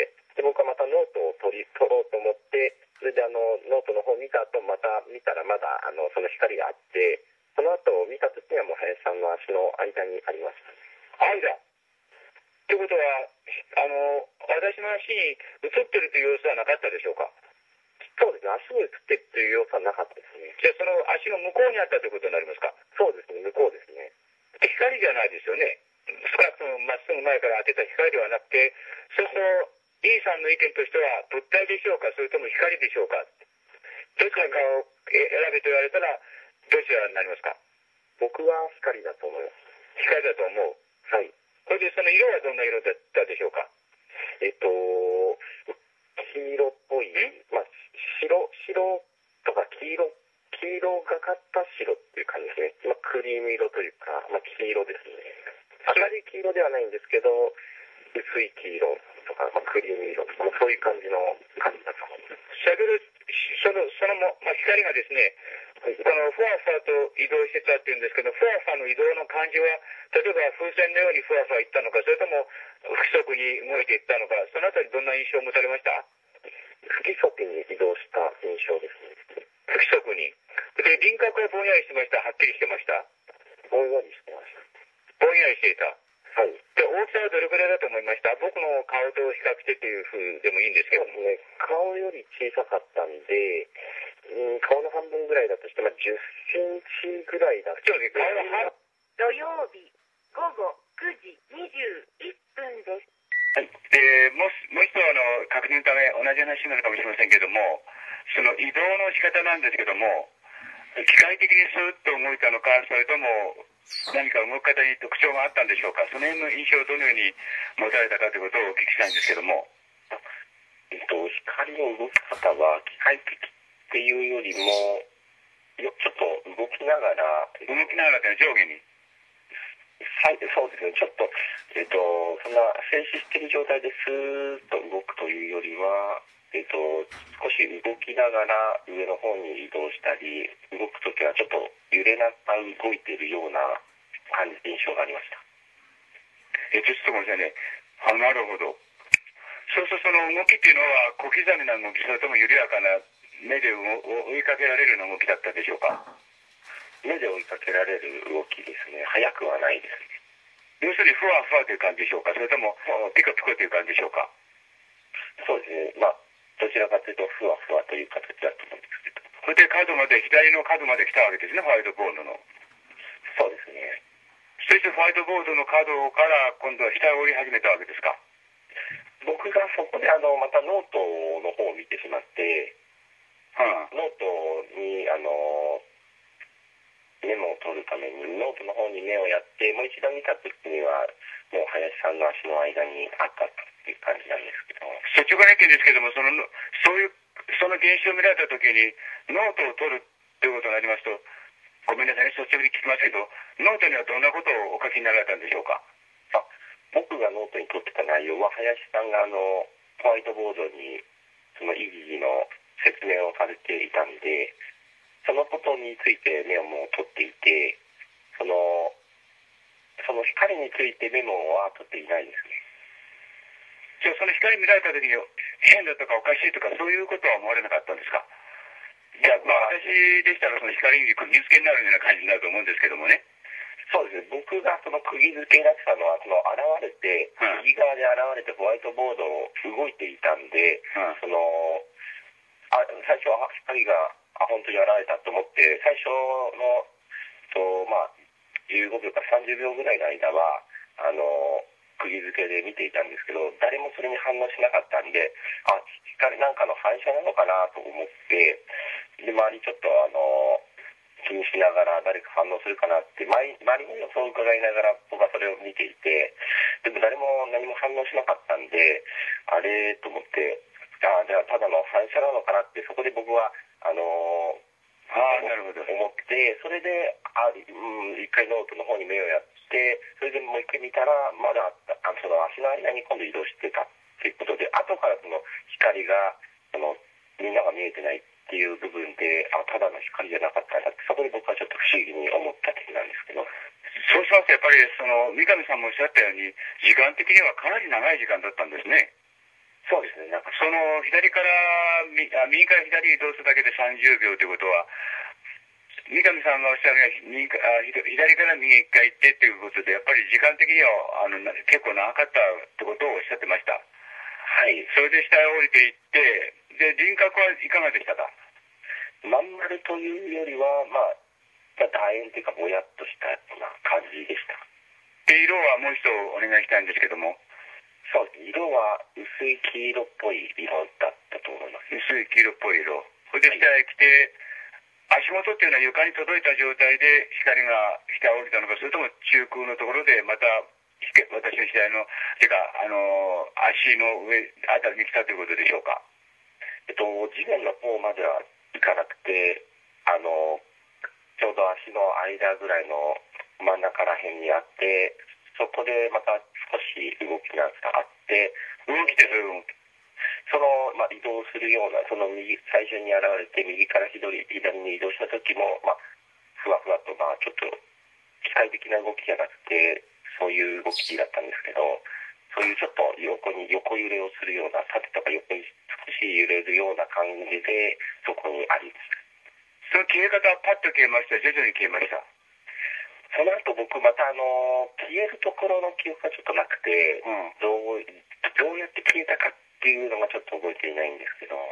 で僕はまたノートを取り取ろうと思って、それであのノートの方を見た後、また見たらまだあのその光があって、その後見た時にはもう林さんの足の間にありました。 間ということは、あの私の足に映ってるという様子はなかったでしょうか。 そうですね、足に映ってるという様子はなかったですね。 じゃあその足の向こうにあったということになりますか。 そうですね、向こうですね。 光じゃないですよね。少なくともまっすぐ前から当てた光ではなくて、そうすると E さんの意見としては物体でしょうか、それとも光でしょうか、どちらかを選べと言われたらどちらになりますか。 僕は光だと思います。 光だと思う。 はい。 それでその色はどんな色だったでしょうか。 えっと黄色っぽい、まあ、白白とか黄色黄色がかった白っていう感じですね。まあ、クリーム色というか、まあ、黄色ですね。明るい黄色ではないんですけど、薄い黄色とか、まあ、クリーム色とか、そういう感じの感じだと思います。 先ほどそのそのも、まあ、光がですね、このふわふわと移動してたっていうんですけど、ふわふわの移動の感じは、例えば風船のようにふわふわいったのか、それとも不規則に動いていったのか、そのあたりどんな印象を持たれました。 不規則に移動した印象ですね。 不規則に。で、輪郭はぼんやりしてました。はっきりしてました。 ぼんやりしてました。 ぼんやりしていた。 はい。 で、大きさはどれくらいだと思いました。僕の顔と比較してというふうでもいいんですけども。 そうですね。顔より小さかったんで、うん、顔の半分ぐらいだとして、まあ、じゅっセンチぐらいだと。 そうですね。顔の半土曜日午後くじにじゅういっぷんです。 はい。で、もう、もう一度あの、確認のため同じ話になるかもしれませんけども、その移動の仕方なんですけども、機械的にスーッと動いたのか、それとも何か動き方に特徴があったんでしょうか。その辺の印象をどのように持たれたかということをお聞きしたいんですけども。 えっと、光の動き方は機械的っていうよりも、よちょっと動きながら、 動きながらというのは上下に。 はい、そうですね。ちょっと、えっと、そんな静止している状態でスーッと動くというよりは、えっと、少し動きながら上の方に移動したり、動くときはちょっと揺れながら動いているような感じ、印象がありました。 え、ちょっとごめんなさいね。あ、なるほど。そうするとその動きっていうのは小刻みな動き、それとも緩やかな目で追いかけられるような動きだったでしょうか。 目で追いかけられる動きですね。速くはないですね。 要するにふわふわという感じでしょうか、それともピコピコという感じでしょうか。 そうですね。まあ、どちらかというとふわふわという形だと思うんですけど。 それで角まで、左の角まで来たわけですね、ホワイトボードの。 別ホワイトボードの角から今度は下を折り始めたわけですか？ 僕がそこであのまたノートの方を見てしまって、 うん、 ノートにあのメモを取るためにノートの方に目をやってもう一度見た時にはもう林さんの足の間にあったっていう感じなんですけど、 率直な意見ですけども、そのそういうその現象を見られた時にノートを取るということになりますと、ごめんなさいね、率直に聞きますけど、ノートにはどんなことをお書きになられたんでしょうか？ あ、僕がノートに取ってた内容は林さんがあのホワイトボードにその意義の説明をされていたんで、そのことについてメモを取っていて、そのその光についてメモは取っていないですね。 じゃあその光見られた時に変だとかおかしいとかそういうことは思われなかったんですか？いや、まあ私でしたらその光に釘付けになるような感じになると思うんですけどもね。 そうですね、僕がその釘付けになってたのはその現れて、 うん、 右側で現れてホワイトボードを動いていたんで、 うん、 そのあ最初は光があ本当に現れたと思って最初のそうまあじゅうごびょうかさんじゅうびょうぐらいの間はあの釘付けで見ていたんですけど、誰もそれに反応しなかったんで、あ光なんかの反射なのかなと思って、で周りちょっとあの気にしながら誰か反応するかなって周り周りの様子を伺いながら僕はそれを見ていて、でも誰も何も反応しなかったんで、あれと思って、あじゃあただの反射なのかなって、そこで僕はあのああなるほど思って、それであ、うん、一回ノートの方に目をやって、それでもう一回見たらまだあその足の間に今度移動してたっていうことで、後からその光がそのみんなが見えてないっていう部分で、あただの光じゃなかったんだって、そこで僕はちょっと不思議に思った点なんですけど。 そうしますとやっぱりその三上さんもおっしゃったように時間的にはかなり長い時間だったんですね。 そうですね、なんかその左から右から左に移動するだけでさんじゅうびょうということは、三上さんがおっしゃるように右かあ左から右へ一回行ってということで、やっぱり時間的にはあの結構長かったってことをおっしゃってました。 はい。 それで下へ降りていって、で輪郭はいかがでしたか？ まん丸というよりは、まあ、楕円というかぼやっとしたような感じでした。 で色はもう一度お願いしたいんですけども。 そうです。色は薄い黄色っぽい色だったと思います。 薄い黄色っぽい色。それで下へ来て、はい、足元っていうのは床に届いた状態で光が下を降りたのか、それとも中空のところでまた私の左のてかあの足の上あたりに来たということでしょうか？ えっと地面の方までは行かなくて、あのちょうど足の間ぐらいの真ん中ら辺にあって、そこでまた少し動きがあって、 動きってそういうその、まあ、移動するような、その右最初に現れて右から左左に移動した時も、まあ、ふわふわと、まあ、ちょっと機械的な動きじゃなくてそういう動きだったんですけど、そういうちょっと横に横揺れをするような、縦とか横に少し揺れるような感じでそこにありました。 その消え方はパッと消えました？徐々に消えました？ その後僕またあの消えるところの記憶がちょっとなくて、うん、どうどうやって消えたかっていうのがちょっと覚えていないんですけど、うん、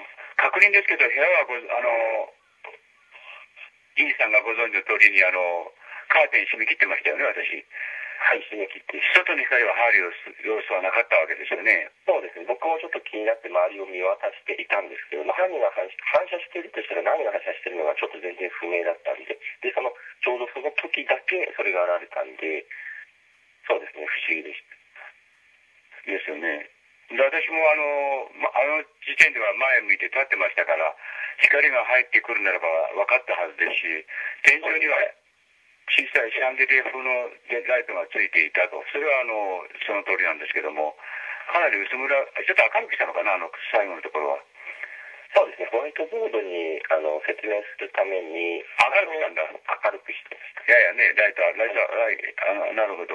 確認ですけど部屋はごあのインさんがご存知の通りにあのカーテン閉め切ってましたよね、私。 はい、閉め切って。 外に光は入る様子はなかったわけですよね。 そうですね。僕もちょっと気になって周りを見渡していたんですけど、犯人が反射しているとしたら何が反射しているのかちょっと全然不明だったんで、で、その、ちょうどその時だけそれが現れたんで、そうですね、不思議でした。 ですよね。で私もあの、ま、あの時点では前向いて立ってましたから、光が入ってくるならば分かったはずですし、天井には小さいシャンデリア風のライトがついていたと、それはあのその通りなんですけども、かなり薄暗、ちょっと明るくしたのかな、あの最後のところは。 そうですね、ホワイトボードにあの説明するために明るくしたんだ。 明るくしてました。 いやいやね、ライト、ライト、ライト、あなるほど。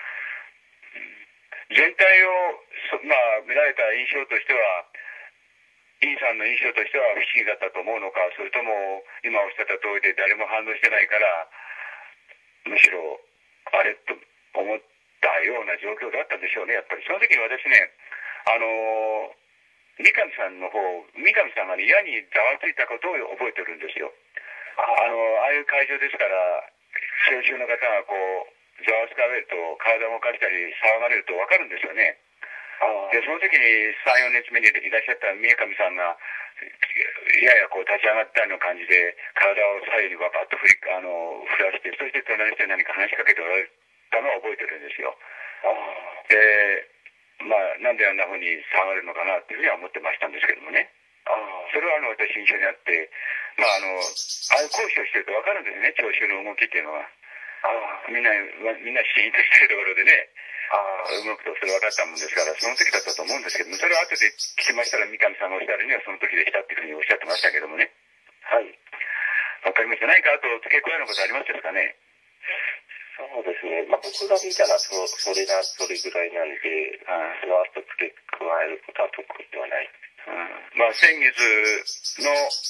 全体を、まあ、見られた印象としては、インさんの印象としては不思議だったと思うのか、それとも今おっしゃった通りで誰も反応してないから、むしろあれと思ったような状況だったんでしょうね、やっぱり。その時に私ね、あの三上さんの方、三上さんが、ね、矢にざわついたことを覚えてるんですよ。あのああいう会場ですから、 聴衆の方がこう、ざわつかれると、体を動かしたり騒がれると分かるんですよね。で、その時にさん、よねつめにいらっしゃった三重上さんが、ややこう立ち上がったような感じで、体を左右にババッと振り、あの、振らして、そして隣の人に何か話しかけておられたのを覚えてるんですよ。で、まあ、なんであんな風に騒がれるのかなっていうふうには思ってましたんですけどもね。それはあの、私印象にあって、まああの、ああいう講師をしてると分かるんですね、聴衆の動きっていうのは。みんな、みんなシーンとしてるところでね。動くとそれ分かったもんですから、その時だったと思うんですけども、それは後で聞きましたら、三上さんがおっしゃるにはその時でしたっていうふうにおっしゃってましたけどもね。はい。わかりました。何かあと付け加えることありますですかね。 そうですね。まあ、僕が見たらそ、それがそれぐらいなんで、その後付け加えることは特にではない。 うん、まあ、先月の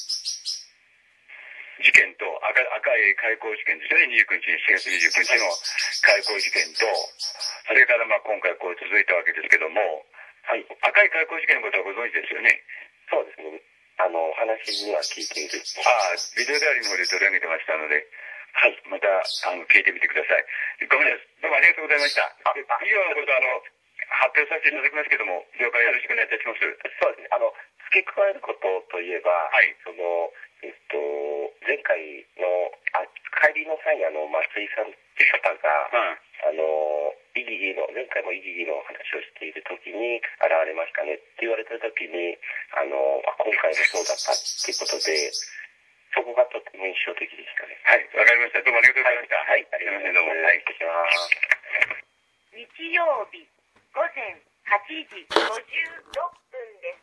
事件と赤、赤い開港事件ですよね。にじゅうくにち、しがつにじゅうくにちの開港事件と、それからまあ今回こう続いたわけですけども、はい、赤い開港事件のことはご存知ですよね。 そうですね。あの、話には聞いている。 ああ、ビデオダイアリーの方で取り上げてましたので、はい、また、あの、聞いてみてください。ごめんなさい。どうもありがとうございました。あ、以上のことは、あの、発表させていただきますけども、了解よろしくお願いいたします。 そうですね。あの、付け加えることといえば、はい、その、えっと、前回の、あ、帰りの際にあの、松井さんって方が、うん、あの、イギリの、前回もイギリの話をしているときに現れましたねって言われたときに、あの、今回もそうだったっていうことで、そこがとても印象的でしたね。 はい、わかりました。どうもありがとうございました。はい、 ありがとうございます。どうも、はい、失礼します。 日曜日午前はちじごじゅうろっぷんです。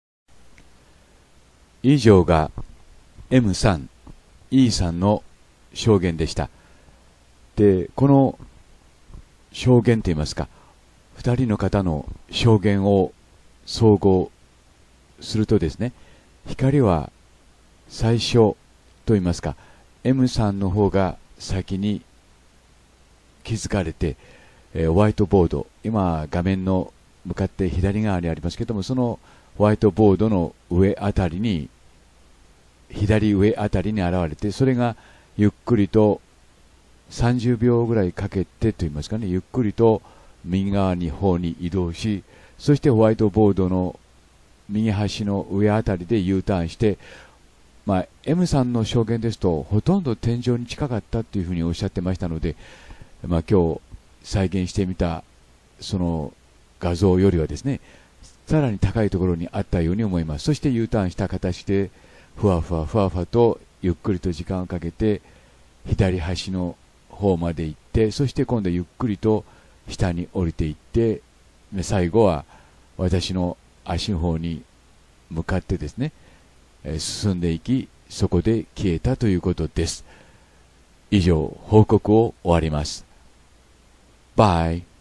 以上が エムさん、イー さんの証言でした。で、この証言といいますか、二人の方の証言を総合するとですね、光は最初といいますか、エム さんの方が先に気づかれて、えー、ホワイトボード、今画面の向かって左側にありますけども、そのホワイトボードの上あたりに、左上あたりに現れて、それがゆっくりとさんじゅうびょうぐらいかけてといいますかね、ゆっくりと右側に方に移動し、そしてホワイトボードの右端の上あたりで U ターンして、まあ、エム さんの証言ですとほとんど天井に近かったというふうにおっしゃってましたので、まあ、今日再現してみたその画像よりはですね、さらに高いところにあったように思います。そして U ターンした形でふわふわふわふわとゆっくりと時間をかけて左端の方まで行って、そして今度ゆっくりと下に降りていって、最後は私の足の方に向かってですね、進んでいき、そこで消えたということです。以上、報告を終わります。バイ。